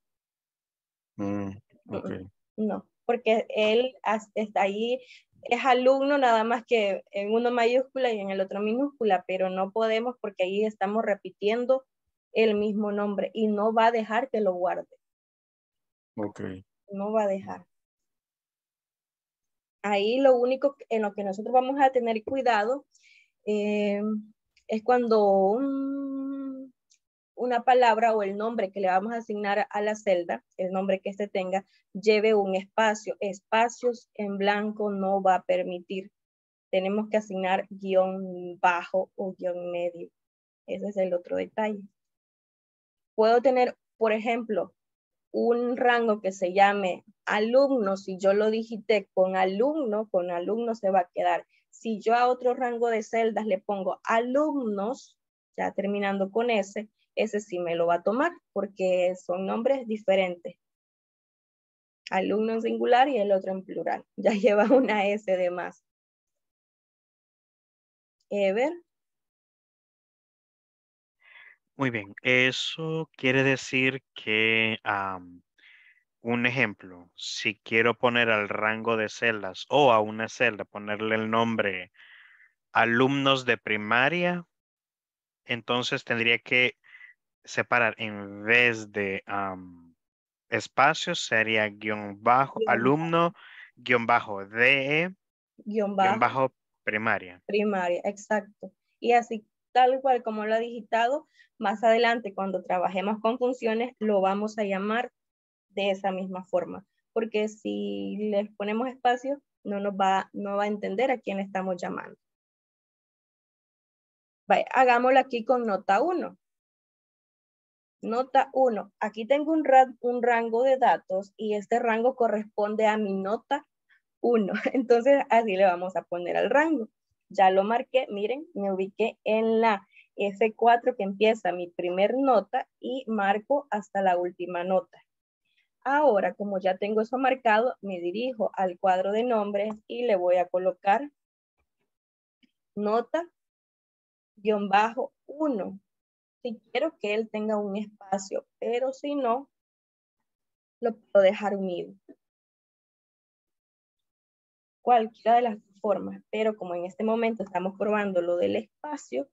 Okay. No, porque él está ahí, es alumno nada más que en uno mayúscula y en el otro minúscula, pero no podemos porque ahí estamos repitiendo el mismo nombre y no va a dejar que lo guarde. Ok. No va a dejar. Ahí lo único en lo que nosotros vamos a tener cuidado es cuando una palabra o el nombre que le vamos a asignar a la celda, el nombre que este tenga, lleve un espacio. Espacios en blanco no va a permitir. Tenemos que asignar guión bajo o guión medio. Ese es el otro detalle. Puedo tener, por ejemplo, un rango que se llame alumno. Si yo lo digité con alumno se va a quedar. Si yo a otro rango de celdas le pongo alumnos, ya terminando con ese sí me lo va a tomar porque son nombres diferentes. Alumno en singular y el otro en plural. Ya lleva una S de más. Ever. Muy bien, eso quiere decir que, un ejemplo, si quiero poner al rango de celdas o a una celda, ponerle el nombre alumnos de primaria, entonces tendría que separar en vez de espacios, sería guión bajo, alumno, guión bajo de, Guión guión bajo. bajo primaria. Primaria, exacto. Y así, tal cual como lo ha digitado, más adelante cuando trabajemos con funciones, lo vamos a llamar de esa misma forma. Porque si les ponemos espacio, no va a entender a quién le estamos llamando. Vaya, hagámoslo aquí con nota 1. Nota 1. Aquí tengo un rango de datos y este rango corresponde a mi nota 1. Entonces, así le vamos a poner al rango. Ya lo marqué, miren, me ubiqué en la F4 que empieza mi primer nota y marco hasta la última nota. Ahora, como ya tengo eso marcado, me dirijo al cuadro de nombres y le voy a colocar nota guión bajo 1. Si quiero que él tenga un espacio, pero si no, lo puedo dejar unido. Cualquiera de las dos formas, pero como en este momento estamos probando lo del espacio,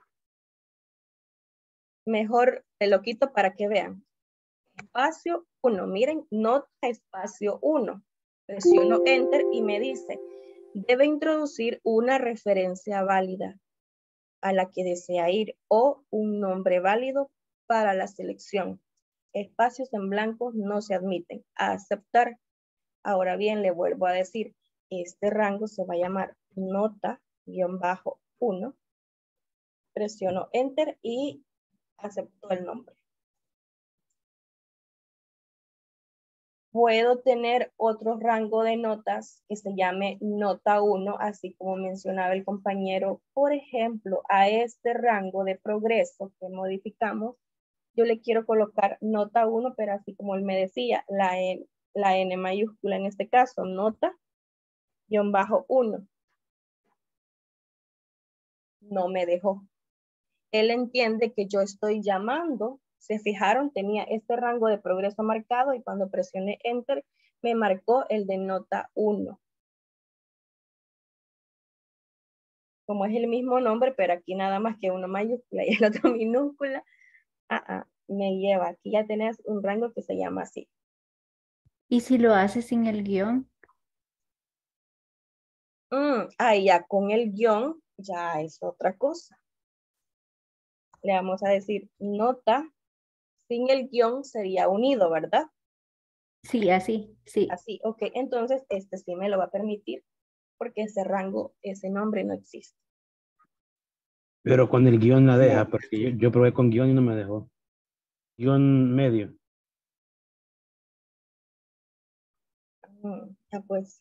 mejor te lo quito para que vean. Espacio 1, miren, nota espacio 1. Presiono Enter y me dice, debe introducir una referencia válida a la que desea ir o un nombre válido para la selección. Espacios en blanco no se admiten. A aceptar. Ahora bien, le vuelvo a decir, este rango se va a llamar nota-1. Presiono Enter y acepto el nombre. Puedo tener otro rango de notas que se llame nota 1, así como mencionaba el compañero. Por ejemplo, a este rango de progreso que modificamos, yo le quiero colocar nota 1, pero así como él me decía, la N mayúscula en este caso, nota-1. No me dejó. Él entiende que yo estoy llamando. Se fijaron, tenía este rango de progreso marcado y cuando presioné Enter, me marcó el de nota 1. Como es el mismo nombre, pero aquí nada más que uno mayúscula y el otro minúscula, me lleva. Aquí ya tenés un rango que se llama así. ¿Y si lo haces sin el guión? Ya con el guión ya es otra cosa. Le vamos a decir nota sin el guión sería unido, ¿verdad? Sí, así, sí. Así, ok. Entonces, este sí me lo va a permitir porque ese rango, ese nombre no existe. Pero con el guión la deja, porque yo probé con guión y no me dejó. Guión medio. Ya pues.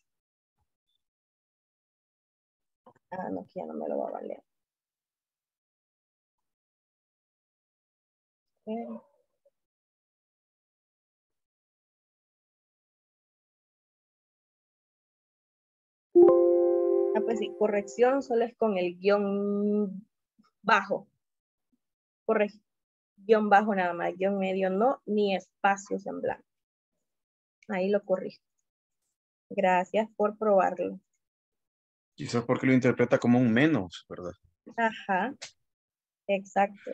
No, que ya no me lo va a valer. Pues sí, corrección solo es con el guión bajo. Correcto. Guión bajo nada más, guión medio no, ni espacios en blanco. Ahí lo corrijo. Gracias por probarlo. Quizás porque lo interpreta como un menos, ¿verdad? Ajá, exacto,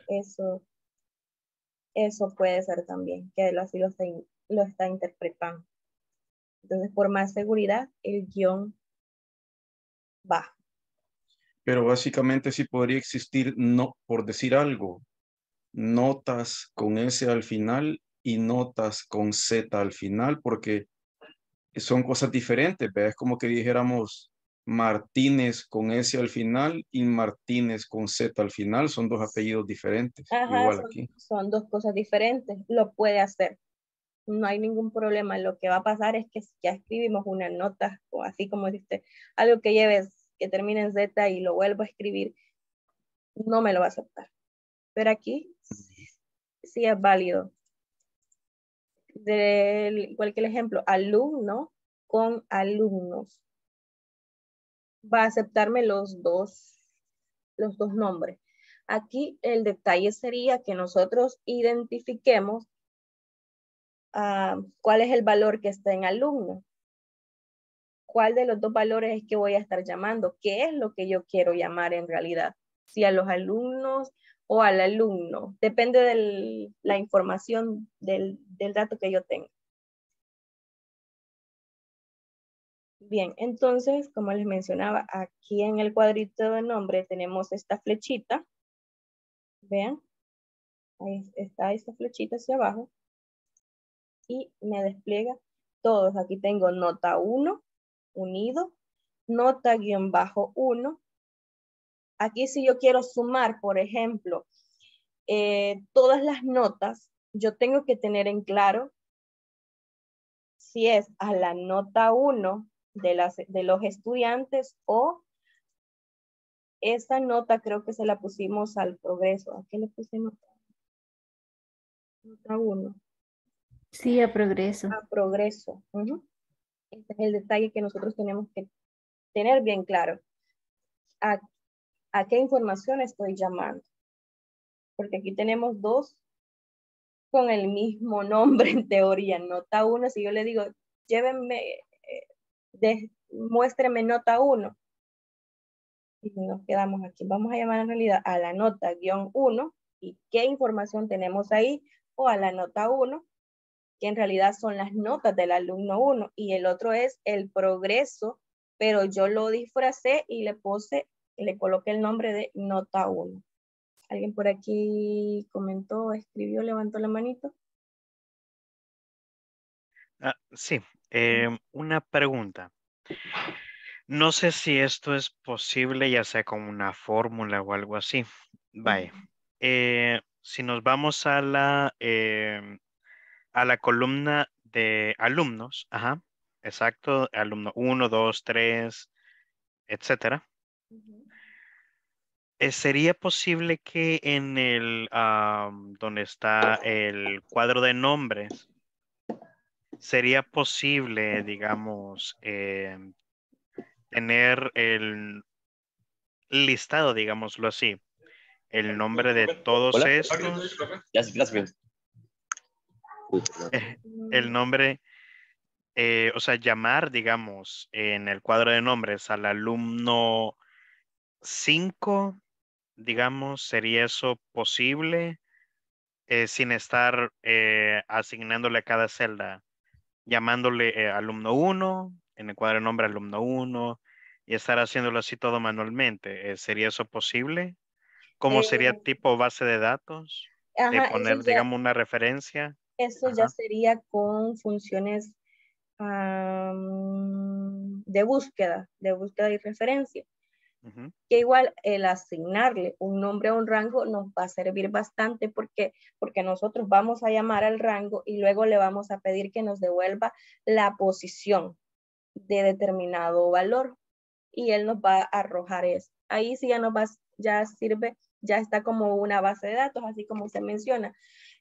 eso puede ser también, que él así lo está interpretando. Entonces, por más seguridad, el guión Va. Pero básicamente sí podría existir, no, por decir algo, notas con S al final y notas con Z al final, porque son cosas diferentes, ¿ve? Es como que dijéramos Martínez con S al final y Martínez con Z al final, son dos apellidos diferentes, Ajá, igual aquí. son dos cosas diferentes. Lo puede hacer. No hay ningún problema. Lo que va a pasar es que si ya escribimos una nota, o así como dijiste, algo que lleves, que termine en Z y lo vuelvo a escribir, no me lo va a aceptar. Pero aquí sí es válido. Igual que el ejemplo, alumno con alumnos. Va a aceptarme los dos nombres. Aquí el detalle sería que nosotros identifiquemos cuál es el valor que está en alumno. ¿Cuál de los dos valores es que voy a estar llamando? ¿Qué es lo que yo quiero llamar en realidad? Si a los alumnos o al alumno. Depende de la información del dato que yo tenga. Bien, entonces, como les mencionaba, aquí en el cuadrito de nombre tenemos esta flechita. Vean, ahí está esta flechita hacia abajo. Y me despliega todos. Aquí tengo nota 1, unido, nota guión bajo 1. Aquí si yo quiero sumar, por ejemplo, todas las notas, yo tengo que tener en claro si es a la nota 1 de los estudiantes o esa nota creo que se la pusimos al progreso. ¿A qué le puse nota? Nota 1. Sí, a progreso. A progreso. Este es el detalle que nosotros tenemos que tener bien claro. ¿A qué información estoy llamando? Porque aquí tenemos dos con el mismo nombre en teoría. Nota 1, si yo le digo, llévenme, muéstreme nota 1. Y nos quedamos aquí. Vamos a llamar en realidad a la nota guión 1 y qué información tenemos ahí, o a la nota 1, que en realidad son las notas del alumno 1, y el otro es el progreso, pero yo lo disfracé y le coloqué el nombre de nota 1. ¿Alguien por aquí comentó, escribió, levantó la manito? Sí, una pregunta. No sé si esto es posible, ya sea con una fórmula o algo así. Vaya. Si nos vamos a la columna de alumnos, ajá, exacto, alumno 1, 2, 3, etcétera. ¿Sería posible que en donde está el cuadro de nombres, sería posible, digamos, tener el listado, digámoslo así, el nombre de todos Hola. estos, Gracias. el nombre, o sea, llamar, digamos, en el cuadro de nombres al alumno 5, digamos, ¿sería eso posible? Sin estar asignándole a cada celda, llamándole alumno 1, en el cuadro de nombre alumno 1, y estar haciéndolo así todo manualmente. ¿Sería eso posible? ¿Cómo sería tipo base de datos? Ajá, Poner, digamos, una referencia. eso ya Ajá. sería con funciones de búsqueda y referencia. Que igual el asignarle un nombre a un rango nos va a servir bastante porque nosotros vamos a llamar al rango y luego le vamos a pedir que nos devuelva la posición de determinado valor y él nos va a arrojar eso. Ahí sí ya sirve, ya está como una base de datos, así como se menciona.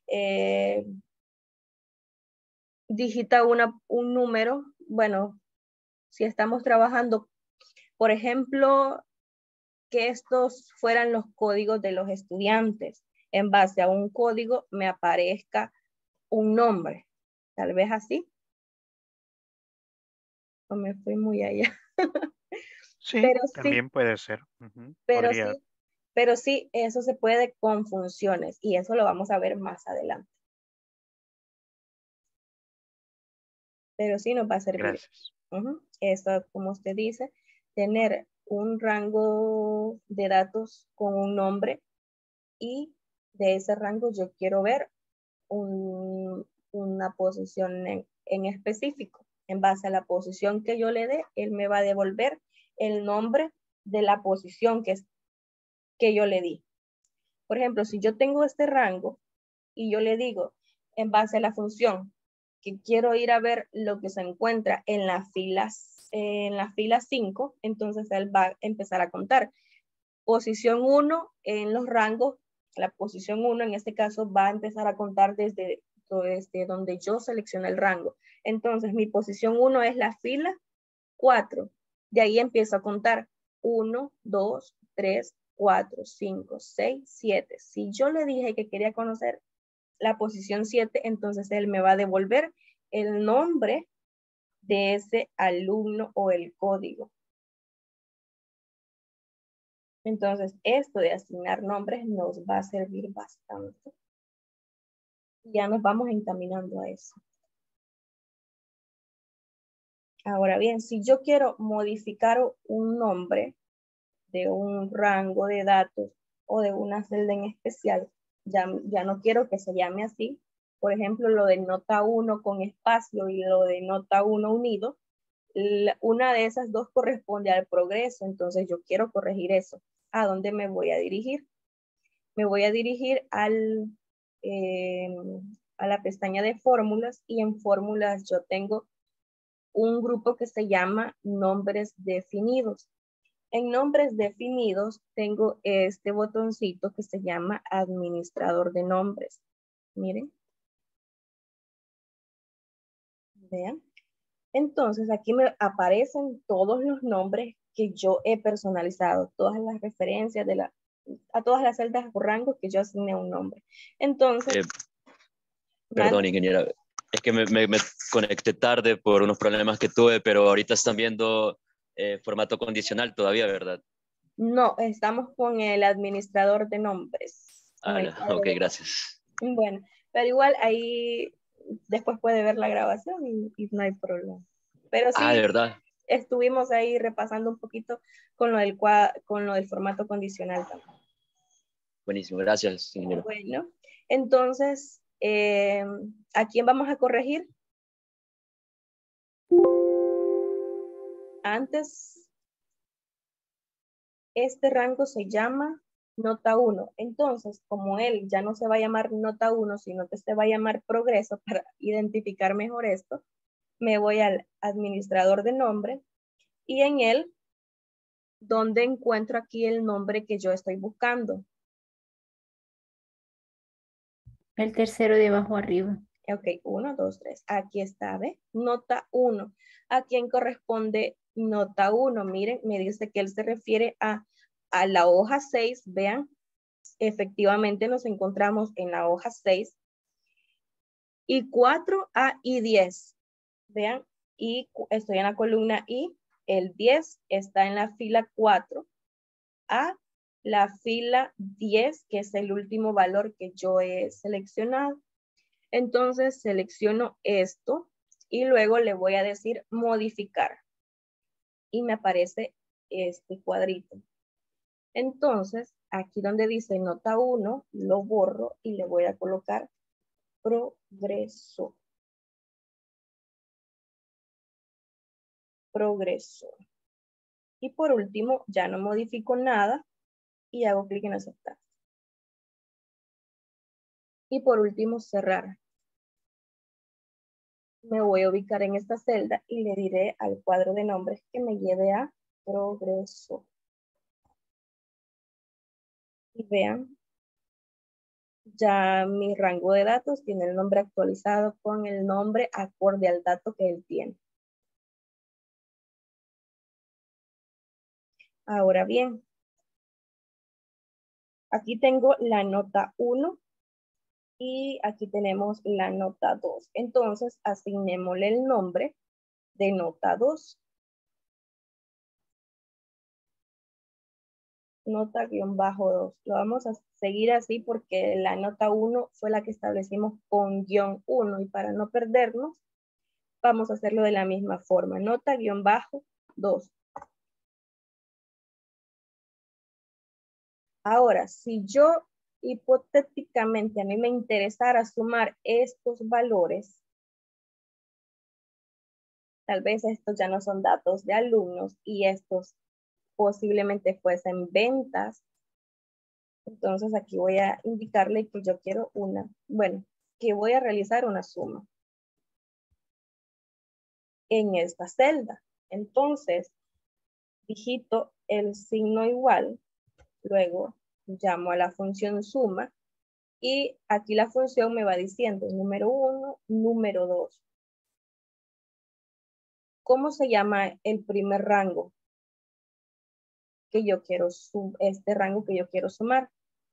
Digita un número, bueno, si estamos trabajando, por ejemplo, que estos fueran los códigos de los estudiantes. En base a un código me aparezca un nombre. Tal vez así. O me fui muy allá. Sí, Pero también puede ser. Podría. Pero sí, eso se puede con funciones y eso lo vamos a ver más adelante. Pero sí nos va a servir. Gracias. Eso, como usted dice, tener un rango de datos con un nombre y de ese rango yo quiero ver una posición en específico. En base a la posición que yo le dé, él me va a devolver el nombre de la posición que yo le di. Por ejemplo, si yo tengo este rango y yo le digo, en base a la función, que quiero ir a ver lo que se encuentra en la fila 5, entonces él va a empezar a contar. Posición 1 en los rangos, la posición 1 en este caso va a empezar a contar desde donde yo seleccioné el rango. Entonces mi posición 1 es la fila 4. De ahí empiezo a contar 1, 2, 3, 4, 5, 6, 7. Si yo le dije que quería conocer la posición 7, entonces él me va a devolver el nombre de ese alumno o el código. Entonces, esto de asignar nombres nos va a servir bastante. Ya nos vamos encaminando a eso. Ahora bien, si yo quiero modificar un nombre de un rango de datos o de una celda en especial, ya no quiero que se llame así. Por ejemplo, lo de nota 1 con espacio y lo de nota 1 unido, una de esas dos corresponde al progreso, entonces yo quiero corregir eso. ¿A dónde me voy a dirigir? Me voy a dirigir a la pestaña de fórmulas y en fórmulas yo tengo un grupo que se llama nombres definidos. En nombres definidos tengo este botoncito que se llama administrador de nombres. Miren. Vean. Entonces aquí me aparecen todos los nombres que yo he personalizado, todas las referencias a todas las celdas o rangos que yo asigné un nombre. Entonces... Perdón, ingeniera, es que me conecté tarde por unos problemas que tuve, pero ahorita están viendo formato condicional todavía, ¿verdad? No, estamos con el administrador de nombres. Ok, gracias. Bueno, pero igual ahí después puede ver la grabación y no hay problema. Pero sí, ¿de verdad? Estuvimos ahí repasando un poquito con lo del formato condicional también. Buenísimo, gracias, ingeniero. Bueno, entonces, ¿a quién vamos a corregir? Antes, este rango se llama nota 1. Entonces, como él ya no se va a llamar nota 1, sino que se va a llamar progreso para identificar mejor esto, me voy al administrador de nombre y en él, donde encuentro aquí el nombre que yo estoy buscando. El tercero de abajo arriba. Ok, 1, 2, 3. Aquí está, ¿ve? Nota 1. ¿A quién corresponde nota 1? Miren, me dice que él se refiere a la hoja 6. Vean, efectivamente nos encontramos en la hoja 6. Y 4 a y 10. Vean, y estoy en la columna I. El 10 está en la fila 4 a la fila 10, que es el último valor que yo he seleccionado. Entonces selecciono esto y luego le voy a decir modificar. Y me aparece este cuadrito. Entonces, aquí donde dice nota 1, lo borro y le voy a colocar progreso. Progreso. Y por último, ya no modifico nada y hago clic en aceptar. Y por último, cerrar. Me voy a ubicar en esta celda y le diré al cuadro de nombres que me lleve a progreso. Y vean, ya mi rango de datos tiene el nombre actualizado con el nombre acorde al dato que él tiene. Ahora bien, aquí tengo la nota 1 y aquí tenemos la nota 2. Entonces, asignémosle el nombre de nota 2. Nota-2. Lo vamos a seguir así porque la nota 1 fue la que establecimos con guión 1 y para no perdernos, vamos a hacerlo de la misma forma. Nota-2. Ahora, si yo hipotéticamente a mí me interesara sumar estos valores, tal vez estos ya no son datos de alumnos y estos posiblemente fuesen ventas. Entonces aquí voy a indicarle que yo quiero que voy a realizar una suma en esta celda. Entonces, digito el signo igual, luego llamo a la función suma y aquí la función me va diciendo número 1, número 2. ¿Cómo se llama el primer rango que yo quiero este rango que yo quiero sumar?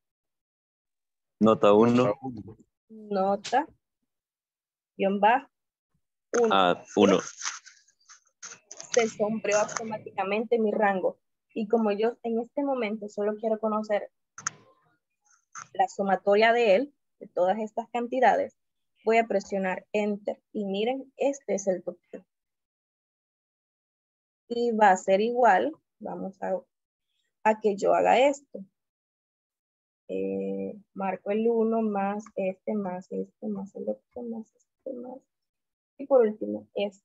Nota 1. Nota, guión bajo, 1. 1. Se sombreó automáticamente mi rango. Y como yo en este momento solo quiero conocer la sumatoria de él, de todas estas cantidades, voy a presionar Enter. Y miren, este es el total. Y va a ser igual, vamos a que yo haga esto. Marco el 1 más este, más este, más el otro, más este, más. Y por último, este.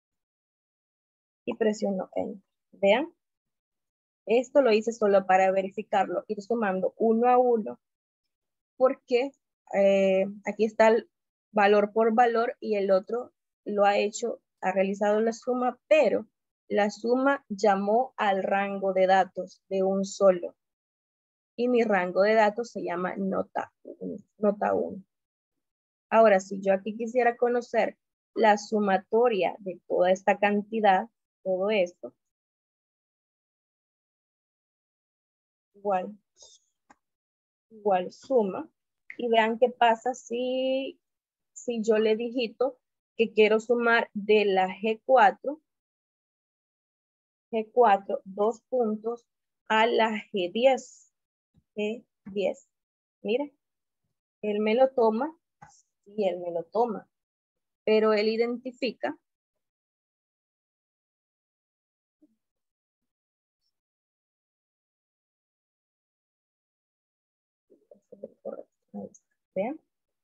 Y presiono Enter. Vean. Esto lo hice solo para verificarlo, ir sumando uno a uno, porque aquí está el valor por valor y el otro lo ha hecho, ha realizado la suma, pero la suma llamó al rango de datos de un solo. Y mi rango de datos se llama nota 1. Ahora, si yo aquí quisiera conocer la sumatoria de toda esta cantidad, todo esto, igual suma, y vean qué pasa si yo le digito que quiero sumar de la G4, 2 puntos, a la G10. Mire, él me lo toma, y él me lo toma, pero él identifica ¿vean?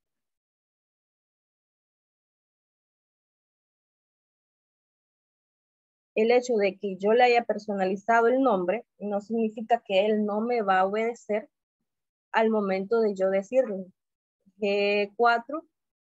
El hecho de que yo le haya personalizado el nombre no significa que él no me va a obedecer al momento de yo decirle G4,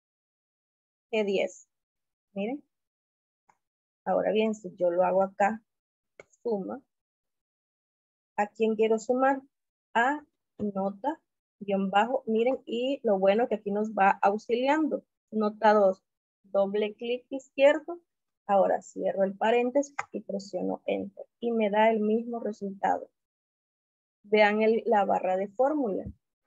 G10. Miren. Ahora bien, si yo lo hago acá, suma. ¿A quién quiero sumar? A nota, guión bajo. Miren, y lo bueno que aquí nos va auxiliando. Nota 2, doble clic izquierdo. Ahora cierro el paréntesis y presiono Enter. Y me da el mismo resultado. Vean la barra de fórmula.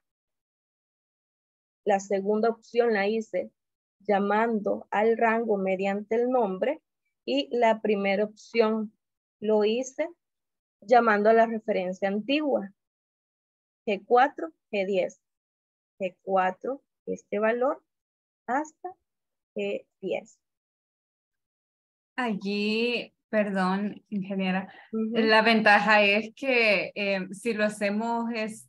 La segunda opción la hice llamando al rango mediante el nombre. Y la primera opción lo hice llamando a la referencia antigua. G4, G10. G4, este valor, hasta G10. Allí, perdón, ingeniera, la ventaja es que si lo hacemos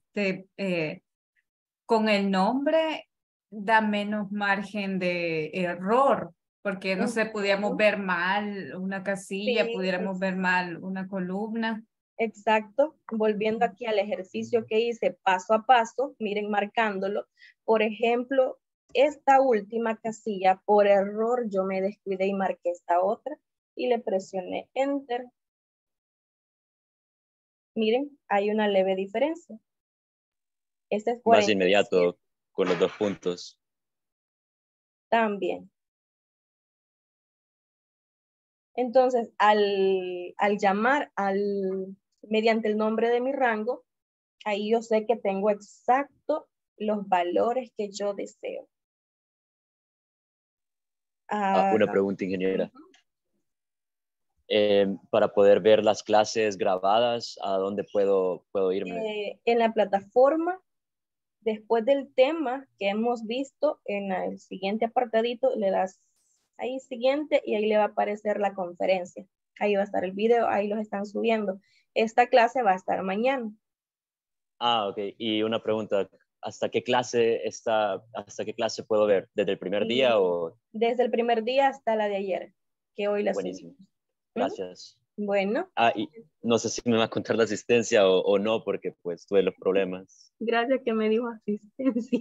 con el nombre, da menos margen de error, porque no sé, pudiéramos ver mal una casilla, pudiéramos ver mal una columna. Exacto, volviendo aquí al ejercicio que hice paso a paso, miren marcándolo. Por ejemplo, esta última casilla, por error yo me descuidé y marqué esta otra y le presioné Enter. Miren, hay una leve diferencia. Este es más inmediato con los 2 puntos. También. Entonces, al llamar mediante el nombre de mi rango, ahí yo sé que tengo exacto los valores que yo deseo. Una pregunta, ingeniera. Para poder ver las clases grabadas, ¿a dónde puedo irme? En la plataforma, después del tema que hemos visto, en el siguiente apartadito, le das ahí siguiente y ahí le va a aparecer la conferencia. Ahí va a estar el video, ahí los están subiendo. Esta clase va a estar mañana. Ah, ok. Y una pregunta, ¿hasta qué clase puedo ver? ¿Desde el primer día o...? Desde el primer día hasta la de ayer, que hoy la Buenísimo. subimos. Gracias. Bueno. Ah, y no sé si me va a contar la asistencia o no, porque pues tuve los problemas. Gracias que me dijo asistencia.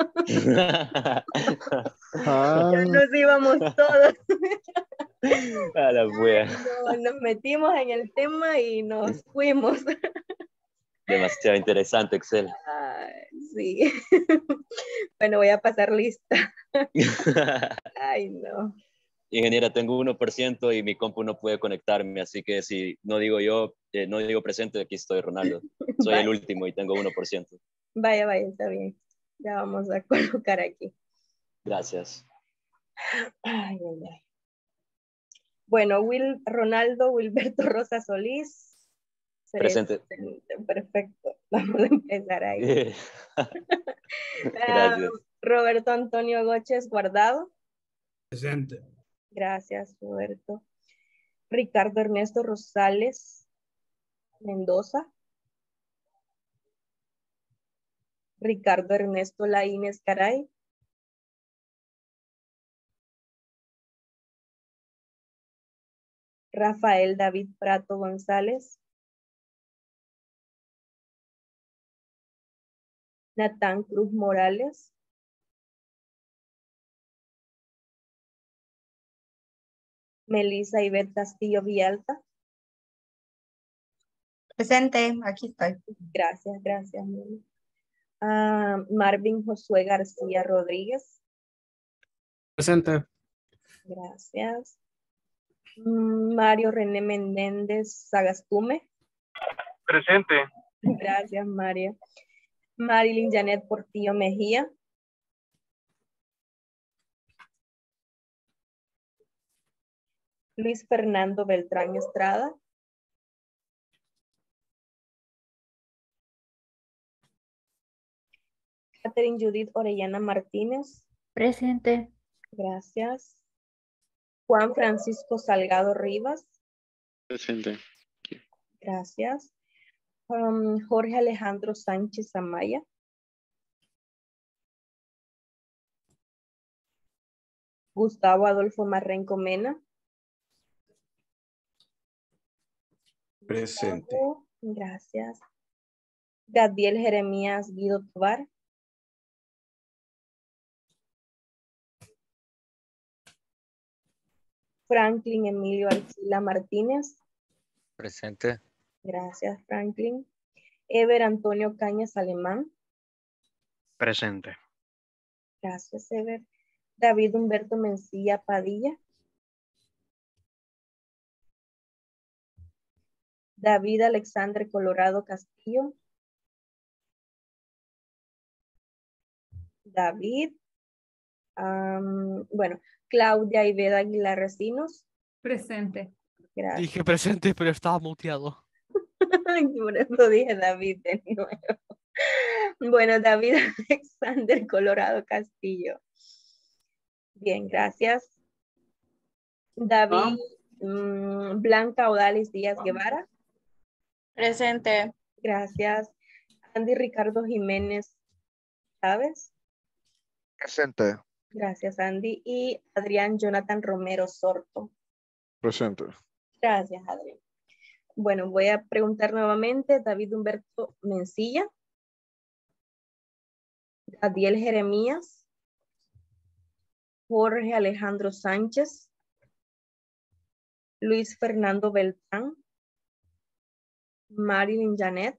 Ah, Ya nos íbamos todos. A la wea. No, nos metimos en el tema y nos fuimos. Demasiado interesante, Excel. Ay, sí. Bueno, voy a pasar lista. Ay, no. Ingeniera, tengo 1% y mi compu no puede conectarme, así que si no digo yo, no digo presente, aquí estoy, Ronaldo. Soy Vaya. el último y tengo 1%. Vaya, está bien. Ya vamos a colocar aquí. Gracias. Ay, ay, ay. Bueno, Ronaldo Wilberto Rosa Solís. Presente. Perfecto. Vamos a empezar ahí. Gracias. Roberto Antonio Goches Guardado. Presente. Gracias, Roberto. Ricardo Ernesto Rosales Mendoza. Ricardo Ernesto Laínez Caray. Rafael David Prato González. Natán Cruz Morales. Melissa Ivette Castillo Villalta. Presente, aquí estoy. Gracias, gracias. Marvin Josué García Rodríguez. Presente. Gracias. Mario René Menéndez Sagastume. presente. Gracias, Mario. Marilyn Janet Portillo Mejía. Luis Fernando Beltrán Estrada. Catherine Judith Orellana Martínez. Presente. Gracias. Juan Francisco Salgado Rivas. Presente. Gracias. Jorge Alejandro Sánchez Amaya. Gustavo Adolfo Marrenco Mena. Presente. Gracias. Gadiel Jeremías Guido Tobar. Franklin Emilio Archila Martínez. Presente. Gracias, Franklin. Ever Antonio Cañas Alemán. Presente. Gracias, Ever. David Humberto Mencilla Padilla. David Alexander Colorado Castillo. David. Bueno, Claudia Iveda Aguilar Recinos. Presente. Gracias. Dije presente, pero estaba muteado. Por eso dije David de nuevo. Bueno, David Alexander Colorado Castillo. Bien, gracias. David Blanca Odalis Díaz Guevara. Presente. Gracias. Andy Ricardo Jiménez Chávez. Presente. Gracias, Andy. Y Adrián Jonathan Romero Sorto. Presente. Gracias, Adrián. Bueno, voy a preguntar nuevamente. David Humberto Mencilla. Adiel Jeremías. Jorge Alejandro Sánchez. Luis Fernando Beltrán. Marilyn Janet.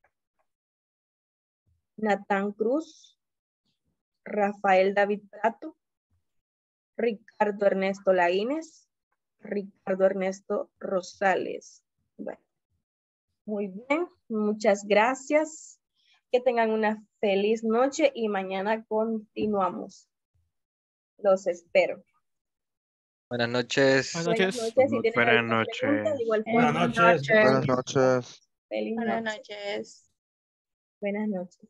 Natán Cruz. Rafael David Prato. Ricardo Ernesto Laínez. Ricardo Ernesto Rosales. Bueno, muy bien, muchas gracias. Que tengan una feliz noche y mañana continuamos. Los espero. Buenas noches. Buenas noches. Buenas noches. Si tienen Buenas alguna pregunta, noches. de igual Buenas forma. noches. Buenas noches. Feliz Buenas noche. noches. Buenas noches.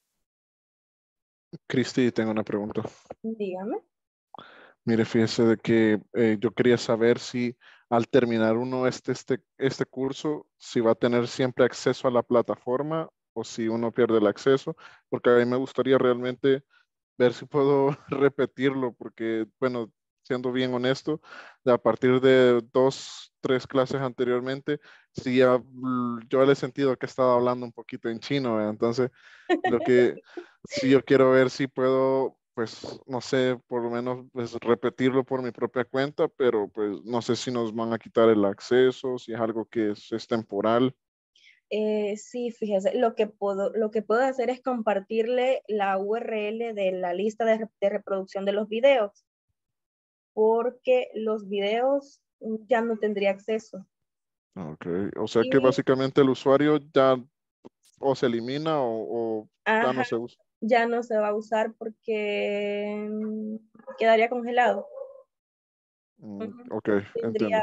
Cristi, tengo una pregunta. Dígame. Mire, fíjese de que yo quería saber si al terminar uno este curso, si va a tener siempre acceso a la plataforma o si uno pierde el acceso, porque a mí me gustaría realmente ver si puedo repetirlo, porque, bueno, siendo bien honesto, a partir de 2, 3 clases anteriormente, sí, yo le he sentido que he estado hablando un poquito en chino, ¿verdad? Entonces, lo que sí yo quiero ver si puedo, pues, no sé, por lo menos pues, repetirlo por mi propia cuenta, pero pues no sé si nos van a quitar el acceso, si es algo que es temporal. Sí, fíjese, lo que puedo hacer es compartirle la URL de la lista de reproducción de los videos, porque los videos ya no tendría acceso. Ok, o sea que Y, básicamente el usuario ya o se elimina o ya no ajá, se usa. ya no se va a usar porque quedaría congelado. Ok, Tendría, entiendo.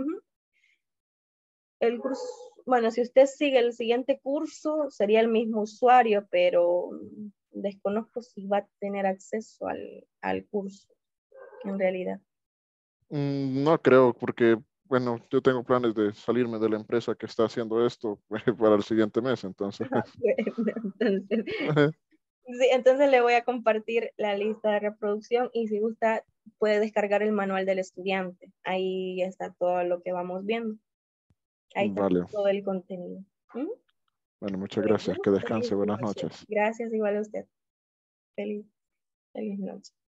el curso, bueno, si usted sigue el siguiente curso, sería el mismo usuario, pero desconozco si va a tener acceso al curso, en realidad. No creo, porque, bueno, yo tengo planes de salirme de la empresa que está haciendo esto para el siguiente mes, entonces. Bueno, entonces le voy a compartir la lista de reproducción y si gusta puede descargar el manual del estudiante. Ahí está todo lo que vamos viendo. Ahí está Vale. todo el contenido. Bueno, muchas Bueno, gracias. Que feliz descanse. Buenas noche. noches. Gracias igual a usted. Feliz noche.